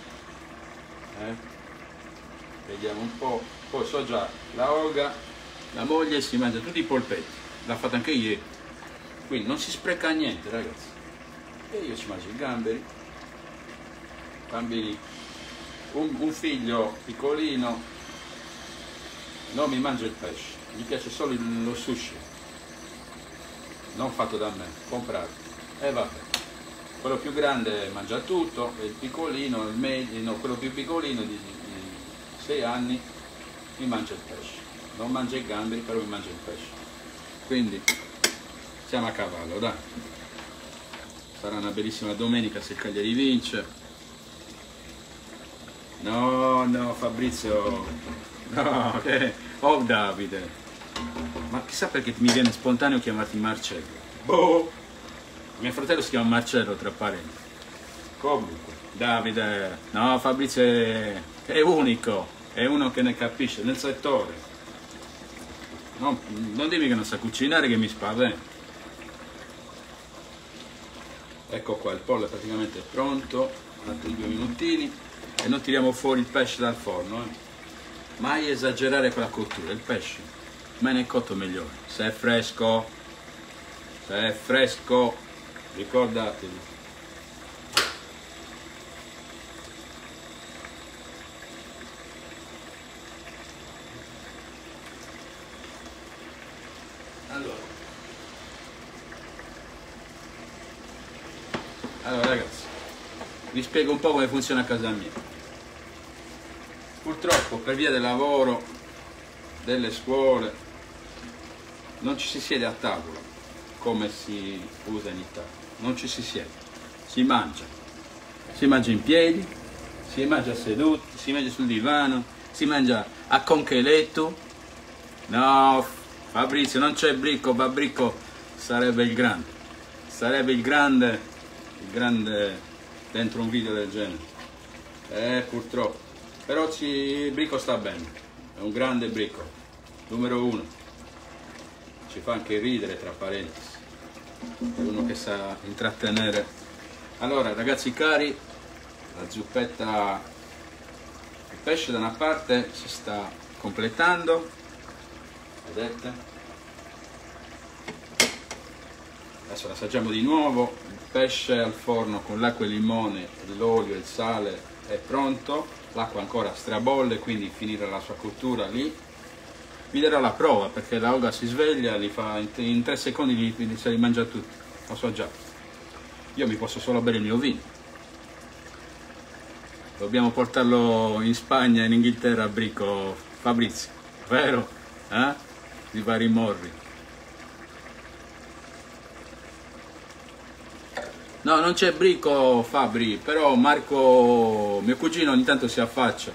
Vediamo un po'. Poi so già, la Olga, la moglie, si mangia tutti i polpetti. L'ha fatta anche ieri. Quindi non si spreca niente, ragazzi. E io ci mangio i gamberi. Bambini. Un figlio piccolino non mi mangia il pesce. Gli piace solo lo sushi. Non fatto da me, comprato. E vabbè. Quello più grande mangia tutto, e il piccolino, il medio, no, quello più piccolino di 6 anni mi mangia il pesce. Non mangia i gamberi, però mi mangia il pesce. Quindi siamo a cavallo, dai. Sarà una bellissima domenica se il Cagliari vince. No, Fabrizio. No, oh Davide. Ma chissà perché mi viene spontaneo chiamarti Marcello. Boh! Mio fratello si chiama Marcello, tra parenti. Comunque, Davide, no, Fabrizio è unico, è uno che ne capisce, nel settore. Non dimmi che non sa cucinare, che mi spaventa. Ecco qua, il pollo è praticamente pronto, altri 2 minutini, e noi tiriamo fuori il pesce dal forno. Mai esagerare con la cottura, il pesce, meno è cotto meglio. Se è fresco, ricordatevi. Allora ragazzi, vi spiego un po' come funziona a casa mia. Purtroppo per via del lavoro, delle scuole, non ci si siede a tavola come si usa in Italia, non ci si siede, si mangia in piedi, si mangia seduti, si mangia sul divano, si mangia a concheletto. No, Fabrizio, non c'è Bricco, Bricco sarebbe il grande dentro un video del genere. Purtroppo. Però Bricco sta bene, è un grande Bricco, numero uno. Ci fa anche ridere, tra parentesi, è uno che sa intrattenere. Allora ragazzi cari, la zuppetta, il pesce da una parte si sta completando, vedete? Adesso l'assaggiamo di nuovo. Il pesce al forno con l'acqua e il limone, l'olio e il sale è pronto, l'acqua ancora strabolle, quindi finirà la sua cottura lì. Vi darò la prova perché la Olga si sveglia, li fa in 3 secondi se li mangia tutti, lo so già. Io mi posso solo bere il mio vino. Dobbiamo portarlo in Spagna e in Inghilterra a Bricco, Fabrizio, vero? Di vari morri. No, non c'è Bricco, Fabri, però Marco, mio cugino, ogni tanto si affaccia.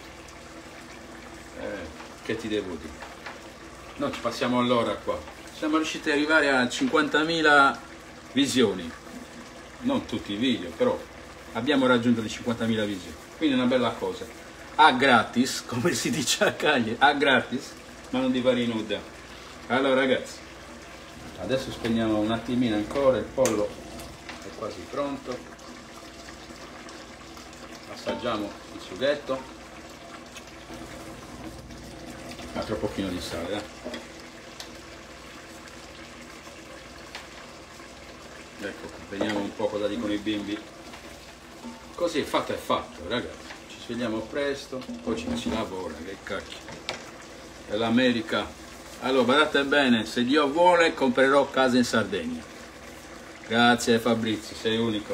Che ti devo dire? Noi ci passiamo all'ora qua. Siamo riusciti ad arrivare a 50.000 visioni. Non tutti i video, però abbiamo raggiunto le 50.000 visioni. Quindi è una bella cosa. A gratis, come si dice a Cagliari, a gratis, ma non di vari nuda. Allora ragazzi, adesso spegniamo un attimino ancora, il pollo è quasi pronto. Assaggiamo il sughetto. Un altro pochino di sale, Ecco, vediamo un po' cosa dicono i bimbi. Così è fatto, ragazzi. Ci svegliamo presto, poi ci si lavora, che cacchio. È l'America. Allora, guardate bene, se Dio vuole comprerò casa in Sardegna. Grazie Fabrizio, sei unico.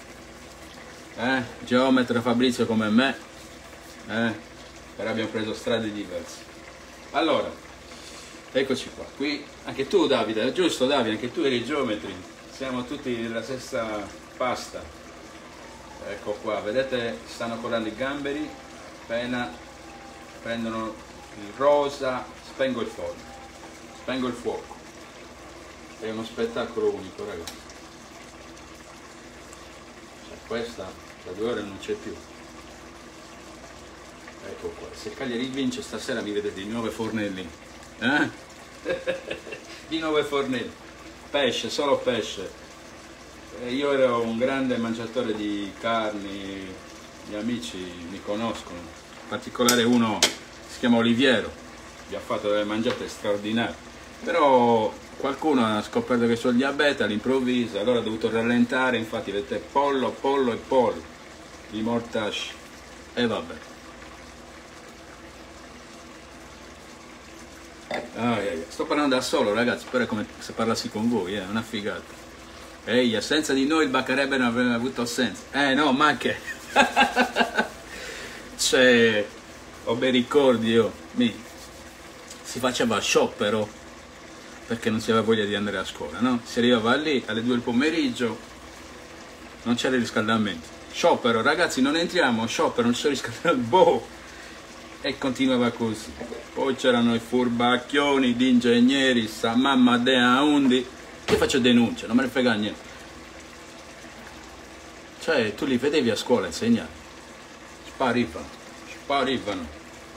Geometra Fabrizio come me. Però abbiamo preso strade diverse. Allora, eccoci qua. Qui, anche tu Davide, giusto Davide? Anche tu eri geometri. Siamo tutti nella stessa pasta. Ecco qua, vedete, stanno colando i gamberi. Appena prendono il rosa, spengo il forno. Spengo il fuoco. È uno spettacolo unico, ragazzi. Questa da 2 ore non c'è più. Ecco qua, se Cagliari vince stasera mi vedete di 9 fornelli. Di 9 fornelli. Pesce, solo pesce. Io ero un grande mangiatore di carni, i miei amici mi conoscono. In particolare uno si chiama Oliviero, gli ha fatto delle mangiate straordinarie. Però qualcuno ha scoperto che ho il diabete all'improvviso, allora ho dovuto rallentare, infatti vedete pollo e pollo di mortacci. E vabbè. Sto parlando da solo ragazzi, però è come se parlassi con voi, è una figata. Ehi, senza di noi il Baccarebbe non avrebbe avuto senso. No, ma che? Cioè, ho bei ricordi io. Si faceva sciopero perché non si aveva voglia di andare a scuola, no? Si arrivava lì alle 2 del pomeriggio, non c'era il riscaldamento. Sciopero, ragazzi, non entriamo, sciopero, non c'è il riscaldamento, boh! E continuava così. Poi c'erano i furbacchioni di ingegneri, sa mamma dea undi. Io faccio denuncia, non me ne frega niente. Cioè, tu li vedevi a scuola insegnare. Sparivano.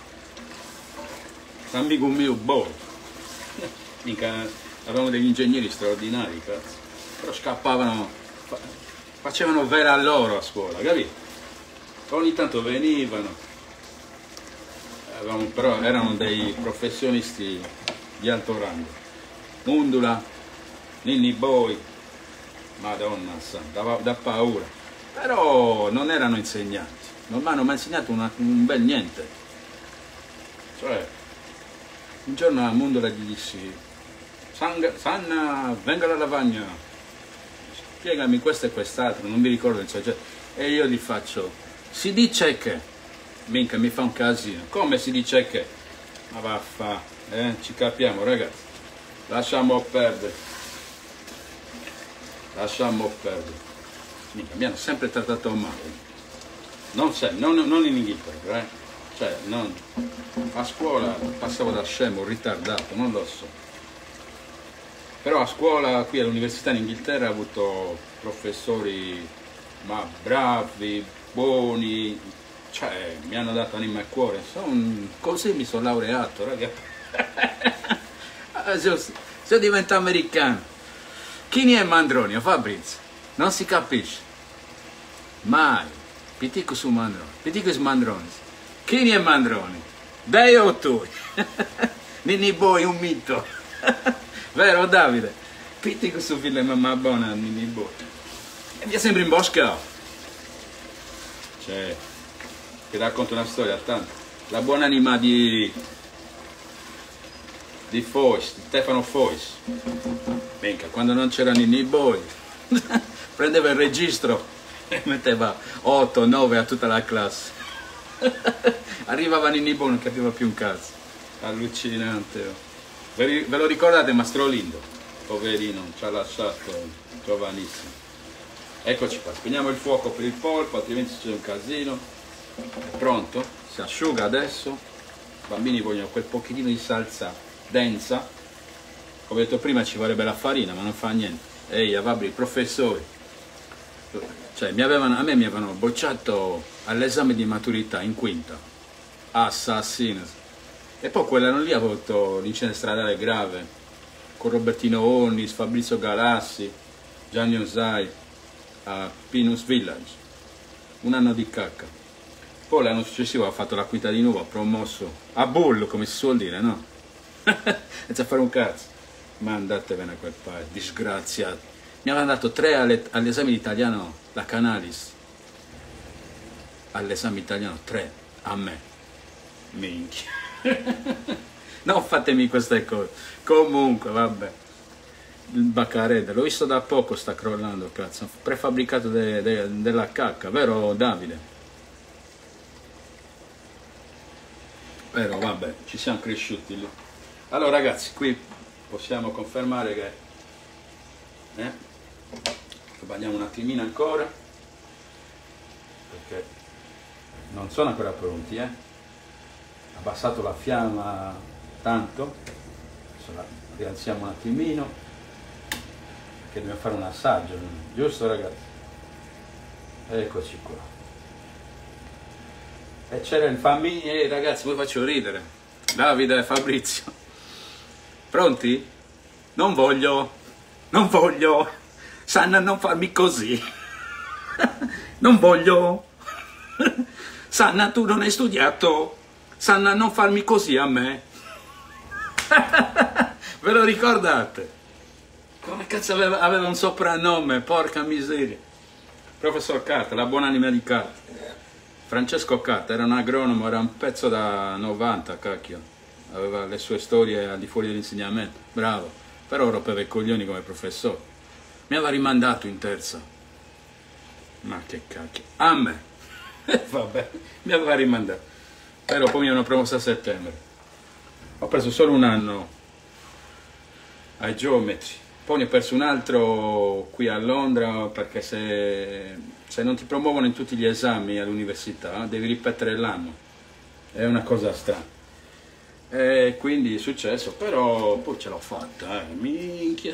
Amico mio, boh. Mica, avevamo degli ingegneri straordinari, cazzo. Però scappavano, facevano vera a loro a scuola, capito? Ogni tanto venivano. Però erano dei professionisti di alto rango. Mundula, Ninni Boy, Madonna santa, da paura. Però non erano insegnanti, non mi hanno mai insegnato un bel niente. Cioè, un giorno a Mundula gli dissi, Sanna, venga alla lavagna, spiegami questo e quest'altro, non mi ricordo il soggetto. E io gli faccio, si dice che, minchia mi fa un casino, come si dice che? Ma vaffa, ci capiamo ragazzi, lasciamo perdere, minchia, mi hanno sempre trattato male, non in Inghilterra, cioè non, a scuola passavo da scemo, ritardato, non lo so, però a scuola qui all'università in Inghilterra ho avuto professori ma bravi, buoni, cioè mi hanno dato anima e cuore, così mi sono laureato, ragazzi. Se diventa americano. Chi è Mandroni, Fabrizio? Non si capisce. Mai. Pitico su Mandroni. Pitico su Mandroni. Chi è Mandroni? Dei o tu? Nini Boy, un mito. Vero Davide? Pitico su figlia mamma buona Nini Boy. E mi è sempre imboscato. Cioè, ti racconto una storia, tanto. La buona anima di Foix, di Stefano Foix. Minchia, quando non c'era Nini Boy, prendeva il registro e metteva 8, 9 a tutta la classe. Arrivava Nini Boy, non capiva più un cazzo. Allucinante. Oh. Ve lo ricordate Mastro Lindo? Poverino, ci ha lasciato giovanissimo. Eccoci qua, spegniamo il fuoco per il polpo, altrimenti c'è un casino. È pronto? Si asciuga adesso. I bambini vogliono quel pochettino di salsa densa. Come ho detto prima ci vorrebbe la farina, ma non fa niente. Ehi, Avabri, i professori. Cioè, a me mi avevano bocciato all'esame di maturità in quinta. Assassino. E poi quell'anno lì avevo avuto l'incidente stradale grave. Con Robertino Onnis, Fabrizio Galassi, Gianni Osai. A Pinus Village, un anno di cacca. Poi l'anno successivo ho fatto la quinta di nuovo, ho promosso a bullo, come si suol dire, no? Senza fare un cazzo. Ma andatevene a quel paese, disgraziati. Mi avevano dato 3 all'esame di italiano, la Canalis. All'esame italiano 3, a me. Minchia. Non fatemi queste cose. Comunque, vabbè. Il Baccaredda, l'ho visto da poco, sta crollando, cazzo, prefabbricato della cacca, vero Davide? Però vabbè, ci siamo cresciuti lì. Allora ragazzi, qui possiamo confermare che bagniamo un attimino ancora, perché non sono ancora pronti, abbassato la fiamma tanto, adesso la rialziamo un attimino, che dobbiamo fare un assaggio, giusto ragazzi? Eccoci qua. E c'era il famiglia, ragazzi, voi faccio ridere. Davide e Fabrizio. Pronti? Non voglio. Sanna, non farmi così. Non voglio. Sanna, tu non hai studiato. Sanna, non farmi così a me. Ve lo ricordate? Come cazzo aveva un soprannome, porca miseria. Professor Carta, la buona anima di Carta. Francesco Carta, era un agronomo, era un pezzo da 90, cacchio. Aveva le sue storie al di fuori dell'insegnamento, bravo. Però rompeva i coglioni come professore. Mi aveva rimandato in terza. Ma che cacchio. A me. Vabbè, mi aveva rimandato. Però poi mi hanno promosso a settembre. Ho preso solo un anno ai geometri. Poi ne ho perso un altro qui a Londra, perché se non ti promuovono in tutti gli esami all'università devi ripetere l'anno. È una cosa strana. E quindi è successo, però poi ce l'ho fatta, minchia.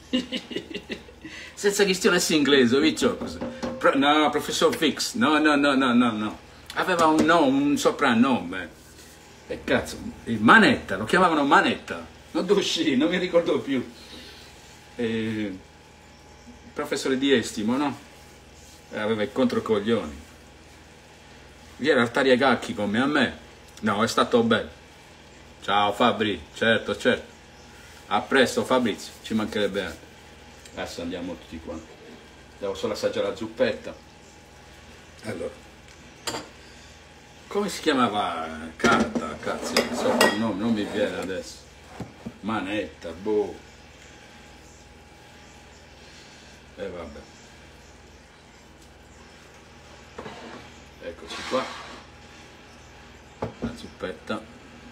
Senza che stessi inglese, viccio così. No, professor Fix, no. Aveva un soprannome. E cazzo, Manetta, lo chiamavano Manetta. Non uscì, non mi ricordo più. Il professore di Estimo, no? Aveva i controcoglioni. Gli era Tarjagacchi come a me. No, è stato bello. Ciao Fabri, certo. A presto Fabrizio, ci mancherebbe altro. Adesso andiamo tutti quanti. Devo solo assaggiare la zuppetta. Allora, come si chiamava? Carta, cazzo, il soprannome, non mi viene adesso. Manetta, boh. E vabbè. Eccoci qua. La zuppetta.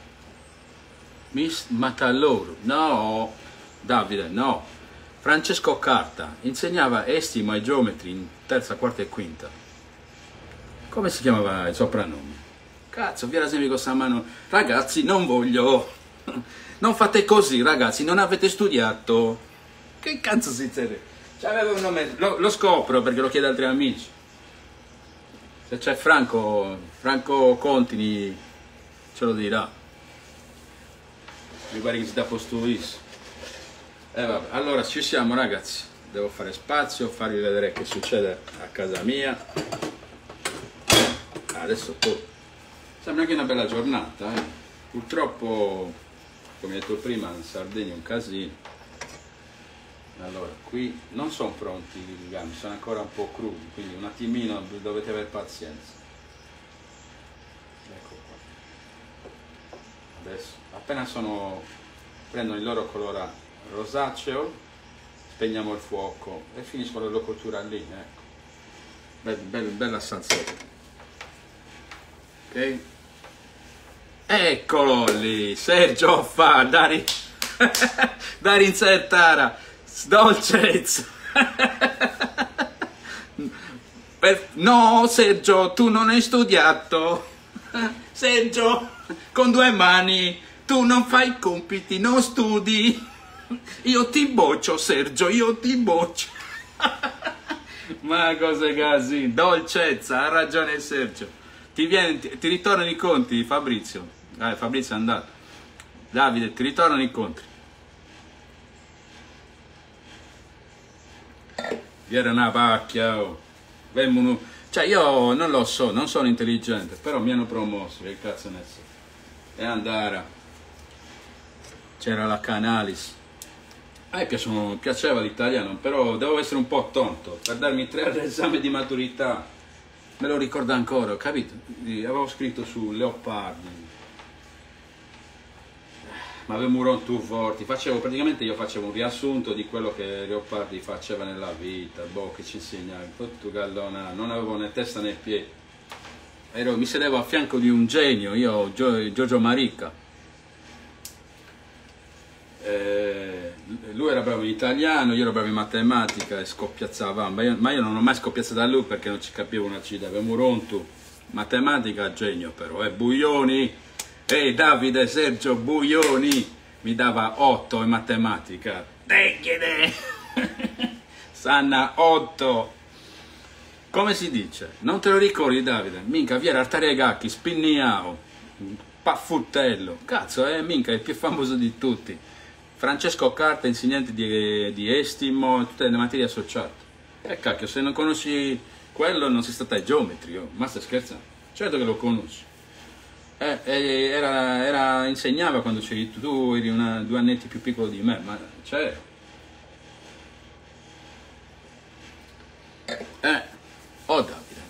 Miss Mataloro. No, Davide, no. Francesco Carta insegnava estimo ai geometri in terza, quarta e quinta. Come si chiamava il soprannome? Cazzo, via Rasemi con sta mano. Ragazzi, non voglio. Non fate così, ragazzi, non avete studiato. Che cazzo si siete? Cioè, aveva un nome. Lo scopro perché lo chiedo ad altri amici. Se c'è Franco Contini, ce lo dirà. Mi pare che si dà posto viso. Vabbè, allora ci siamo, ragazzi. Devo fare spazio, farvi vedere che succede a casa mia. Adesso sembra che è una bella giornata, eh. Purtroppo, come detto prima, in Sardegna è un casino. Allora, qui non sono pronti i gambi, sono ancora un po' crudi, quindi un attimino dovete avere pazienza. Ecco qua. Adesso, appena prendono il loro colore rosaceo, spegniamo il fuoco e finisco la loro cottura lì, ecco. Bella salsetta. Ok? Eccolo lì, Sergio fa, Dari insertara, dolcezza. No, Sergio, tu non hai studiato. Sergio, con due mani, tu non fai i compiti, non studi. Io ti boccio, Sergio, io ti boccio. Ma cose così, dolcezza, ha ragione Sergio. Ti ritornano i conti, Fabrizio. Fabrizio è andato. Davide, ti ritornano i conti. Era una pacchia, oh. Cioè io non lo so, non sono intelligente, però mi hanno promosso, che cazzo ne so. E andare. C'era la Canalis. A me piaceva l'italiano, però devo essere un po' tonto per darmi 3 all'esame di maturità. Me lo ricordo ancora, capito? Avevo scritto su Leopardi. Ma avevo un tu forti, praticamente io facevo un riassunto di quello che Leopardi faceva nella vita, che ci insegnava in Portugallona, non avevo né testa né piedi. Mi sedevo a fianco di un genio, io, Giorgio Marica. Lui era bravo in italiano, io ero bravo in matematica e scoppiazzavamo, ma io non ho mai scoppiazzato da lui perché non ci capivo una cita, avevo ronto, matematica genio però, Buglioni, Davide, Sergio Buglioni mi dava 8 in matematica, Sanna 8, come si dice? Non te lo ricordi Davide? Minca, via Artariegacchi, Spinniao, Paffuttello, cazzo minca, è il più famoso di tutti. Francesco Carta, insegnante di estimo, tutte le materie associate. Cacchio, se non conosci quello non sei stata ai geometri, ma stai scherzando? Certo che lo conosci. Insegnava quando c'eri tu eri 2 annetti più piccolo di me, ma c'era. Oh Davide.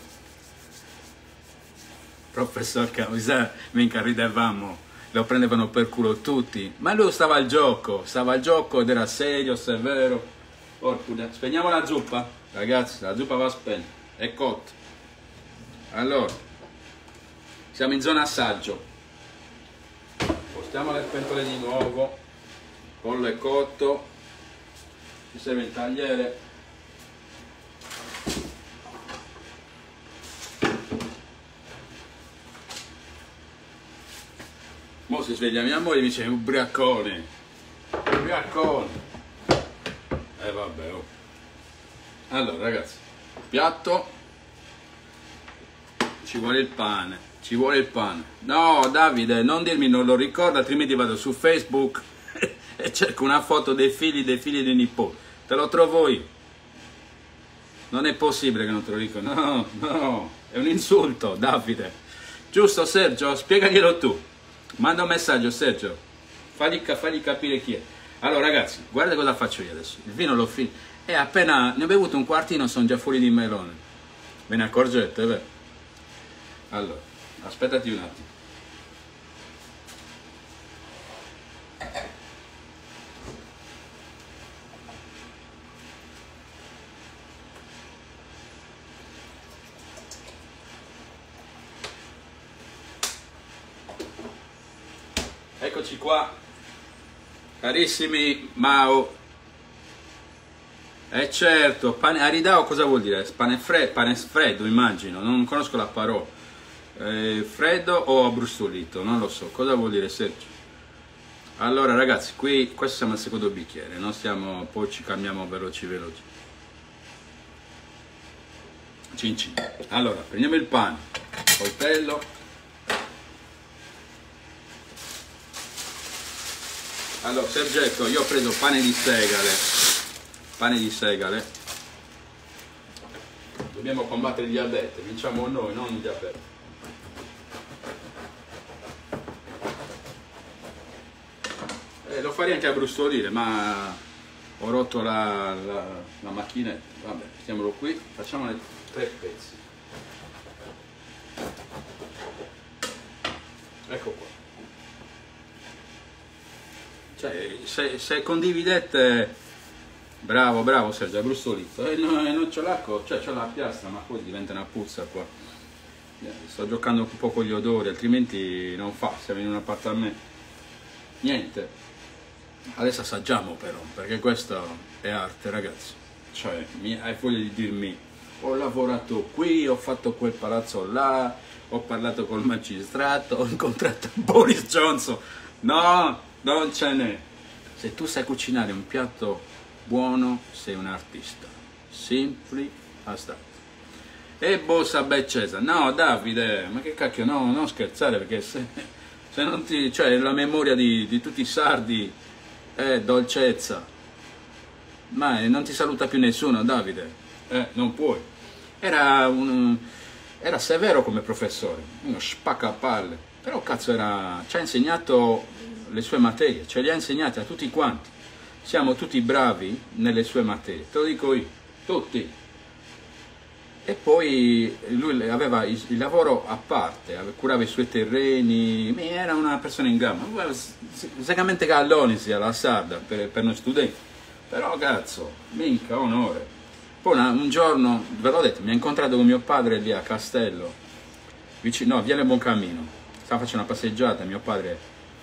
Professor Cavisa, mica ridevamo. Lo prendevano per culo tutti, ma lui stava al gioco ed era serio, severo. Spegniamo la zuppa, ragazzi, la zuppa va spenta, è cotta. Allora, siamo in zona assaggio, spostiamo le pentole di nuovo, pollo è cotto, ci serve il tagliere. Mo si sveglia mia moglie e mi dice ubriacone. Vabbè, oh. Allora ragazzi, piatto, ci vuole il pane. No Davide, non dirmi non lo ricordo, altrimenti vado su Facebook e cerco una foto dei figli dei nipoti. Te lo trovo io. Non è possibile che non te lo ricordo. No, è un insulto Davide. Giusto Sergio? Spiegaglielo tu. Manda un messaggio Sergio, fagli capire chi è. Allora ragazzi, guarda cosa faccio io adesso. Il vino l'ho finito e appena ne ho bevuto un quartino sono già fuori di melone. Ve ne accorgete, vero? Allora, aspettati un attimo. Eccoci qua, carissimi Mao. Certo, pane aridao cosa vuol dire? Pane freddo, immagino, non conosco la parola. Freddo o abbrustolito, non lo so. Cosa vuol dire, Sergio? Allora ragazzi, questo siamo al secondo bicchiere, non stiamo, poi ci calmiamo veloci. Cin cin. Allora, prendiamo il pane, coltello. Allora, Sergetto, io ho preso pane di segale. Dobbiamo combattere il diabete, vinciamo noi, non il diabete. Lo farei anche a brustolire, ma ho rotto la macchinetta. Vabbè, mettiamolo qui, facciamone 3 pezzi. Ecco qua. Cioè, se condividete, bravo Sergio, è brustolito. Non c'ho l'acqua, cioè c'ho la piastra, ma poi diventa una puzza qua. Sto giocando un po' con gli odori, altrimenti non fa, siamo in un appartamento. Niente. Adesso assaggiamo però, perché questa è arte, ragazzi. Cioè, hai voglia di dirmi, ho lavorato qui, ho fatto quel palazzo là, ho parlato col magistrato, ho incontrato Boris Johnson. No, non ce n'è. Se tu sai cucinare un piatto buono, sei un artista. Simply as that. E bossa beccesa. No, Davide, ma che cacchio, no, non scherzare, perché se non ti... cioè, la memoria di tutti i sardi è dolcezza. Ma non ti saluta più nessuno, Davide. Non puoi. Era severo come professore, uno spaccapalle. Però cazzo ci ha insegnato le sue materie, ce le ha insegnate a tutti quanti. Siamo tutti bravi nelle sue materie, te lo dico io, tutti. E poi lui aveva il lavoro a parte, curava i suoi terreni, era una persona in gamba, segamente gallonisi alla sarda per noi studenti. Però cazzo, minca, onore. Poi un giorno, ve l'ho detto, mi ha incontrato con mio padre lì a Castello, vicino, no, Viale Buoncammino. Stava facendo una passeggiata, mio padre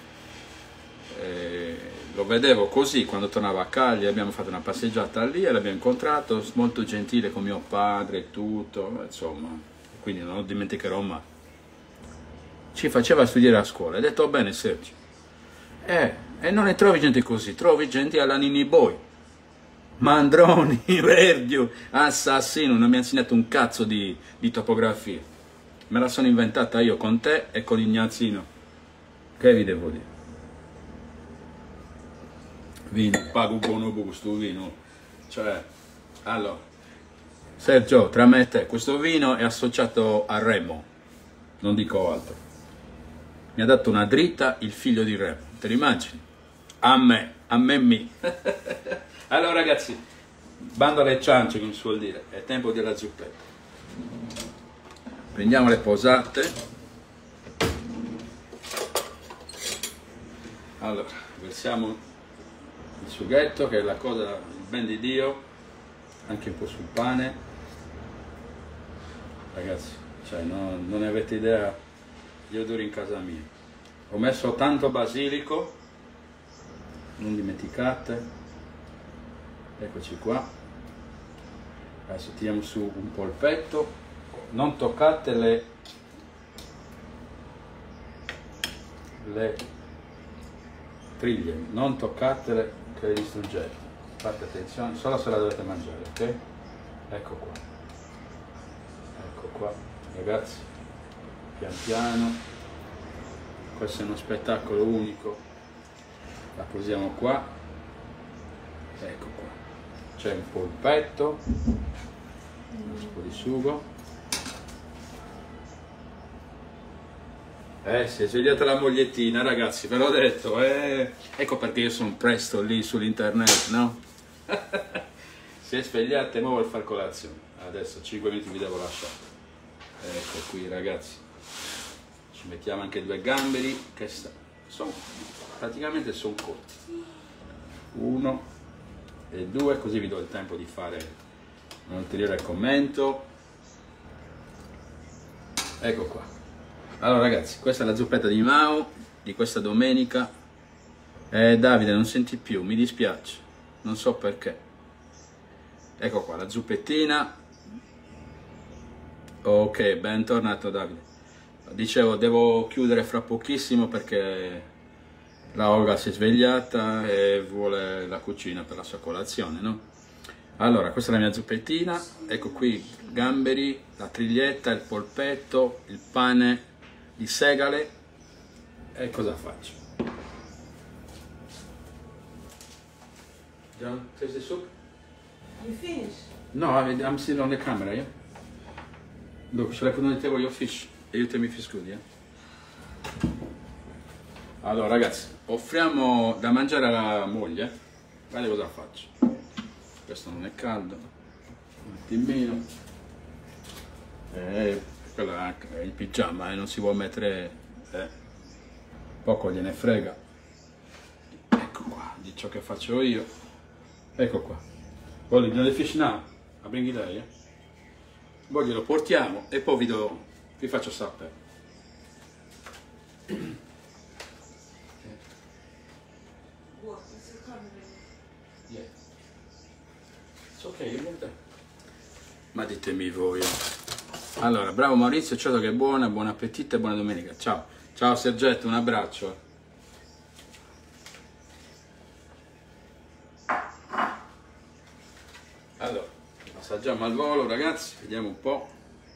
lo vedevo così quando tornava a Cagliari, abbiamo fatto una passeggiata lì e l'abbiamo incontrato, molto gentile con mio padre e tutto, insomma, quindi non lo dimenticherò mai. Ci faceva studiare a scuola, ho detto, oh, bene Sergio, e non ne trovi gente così, trovi gente alla Nini Boy, Mandroni, Verdio, assassino, non mi ha insegnato un cazzo di topografia, me la sono inventata io con te e con Ignazzino, che vi devo dire? Vino, pago buono questo vino, cioè, allora, Sergio, tra me e te, questo vino è associato a Remo, non dico altro, mi ha dato una dritta il figlio di Remo, te l'immagini? A me. Allora ragazzi, bando alle ciance, come si vuol dire, è tempo della zuppetta. Prendiamo le posate, allora, versiamo il sughetto, che è la cosa, il ben di Dio, anche un po' sul pane. Ragazzi, cioè non ne avete idea gli odori in casa mia. Ho messo tanto basilico, non dimenticate, eccoci qua. Adesso tiriamo su un polpetto, non toccate le triglie, non toccatele che le distruggete, fate attenzione, solo se la dovete mangiare, ok? Ecco qua ragazzi, pian piano, questo è uno spettacolo unico, la posiamo qua, ecco qua, c'è un polpetto, un po' di sugo. Si è svegliata la mogliettina, ragazzi, ve l'ho detto, ecco perché io sono presto lì sull'internet, no? Si è svegliata e ora vuol far colazione. Adesso 5 minuti vi devo lasciare. Ecco qui, ragazzi. Ci mettiamo anche 2 gamberi, che praticamente sono cotti. 1 e 2, così vi do il tempo di fare un ulteriore commento. Ecco qua. Allora ragazzi, questa è la zuppetta di Mao, di questa domenica. Davide, non senti più, mi dispiace, non so perché. Ecco qua, la zuppettina. Ok, bentornato Davide. Dicevo, devo chiudere fra pochissimo perché la Olga si è svegliata e vuole la cucina per la sua colazione, no? Allora, questa è la mia zuppettina, ecco qui i gamberi, la triglietta, il polpetto, il pane di segale. E cosa faccio? John, taste the soup?
You finished?
No, I'm still on the camera, yeah? Look, shall I put on the table your fish? E you tell me if it's good, yeah? Allora, ragazzi, offriamo da mangiare alla moglie. Guardate cosa faccio. Questo non è caldo. Un attimino. Quello è il pigiama, non si vuole mettere... Poco gliene frega. Ecco qua, di ciò che faccio io. Ecco qua. Voglio the fish now. A bring it there, Poi glielo portiamo e poi vi faccio sapere.
What? Is it coming?
Yeah. It's okay, you want that? Ma ditemi voi. Allora, bravo Maurizio, certo che è buona, buon appetito e buona domenica. Ciao. Ciao Sergetto, un abbraccio. Allora, assaggiamo al volo ragazzi, vediamo un po'.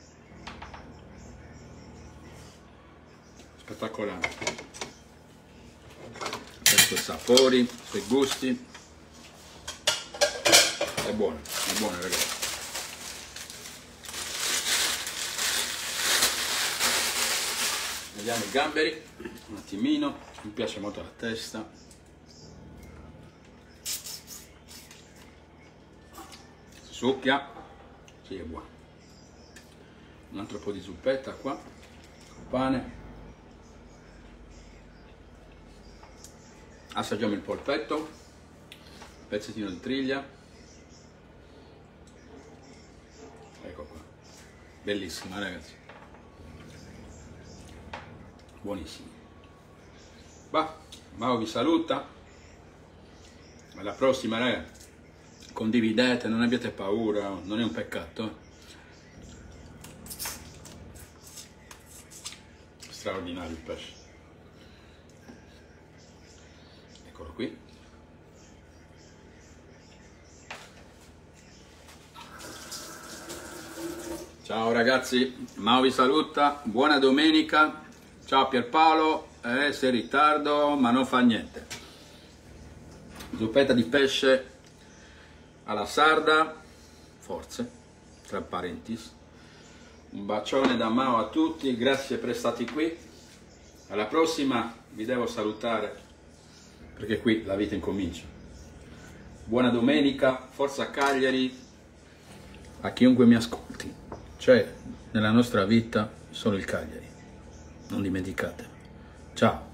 Spettacolare. Questo sapori, sui gusti. È buono ragazzi. Vediamo i gamberi, un attimino, mi piace molto la testa. Si succhia, sì è buono. Un altro po' di zuppetta qua, con pane. Assaggiamo il polpetto, pezzettino di triglia. Ecco qua, bellissima ragazzi. Buonissimo. Bah, Mao vi saluta. Alla prossima ragazzi. Condividete, non abbiate paura, non è un peccato. Straordinario il pesce. Eccolo qui. Ciao ragazzi, Mao vi saluta, buona domenica. Ciao Pierpaolo, sei in ritardo ma non fa niente. Zuppetta di pesce alla sarda, forse, tra parentesi. Un bacione da Mao a tutti, grazie per essere stati qui. Alla prossima, vi devo salutare perché qui la vita incomincia. Buona domenica, forza Cagliari, a chiunque mi ascolti. C'è nella nostra vita solo il Cagliari. Non dimenticate. Ciao.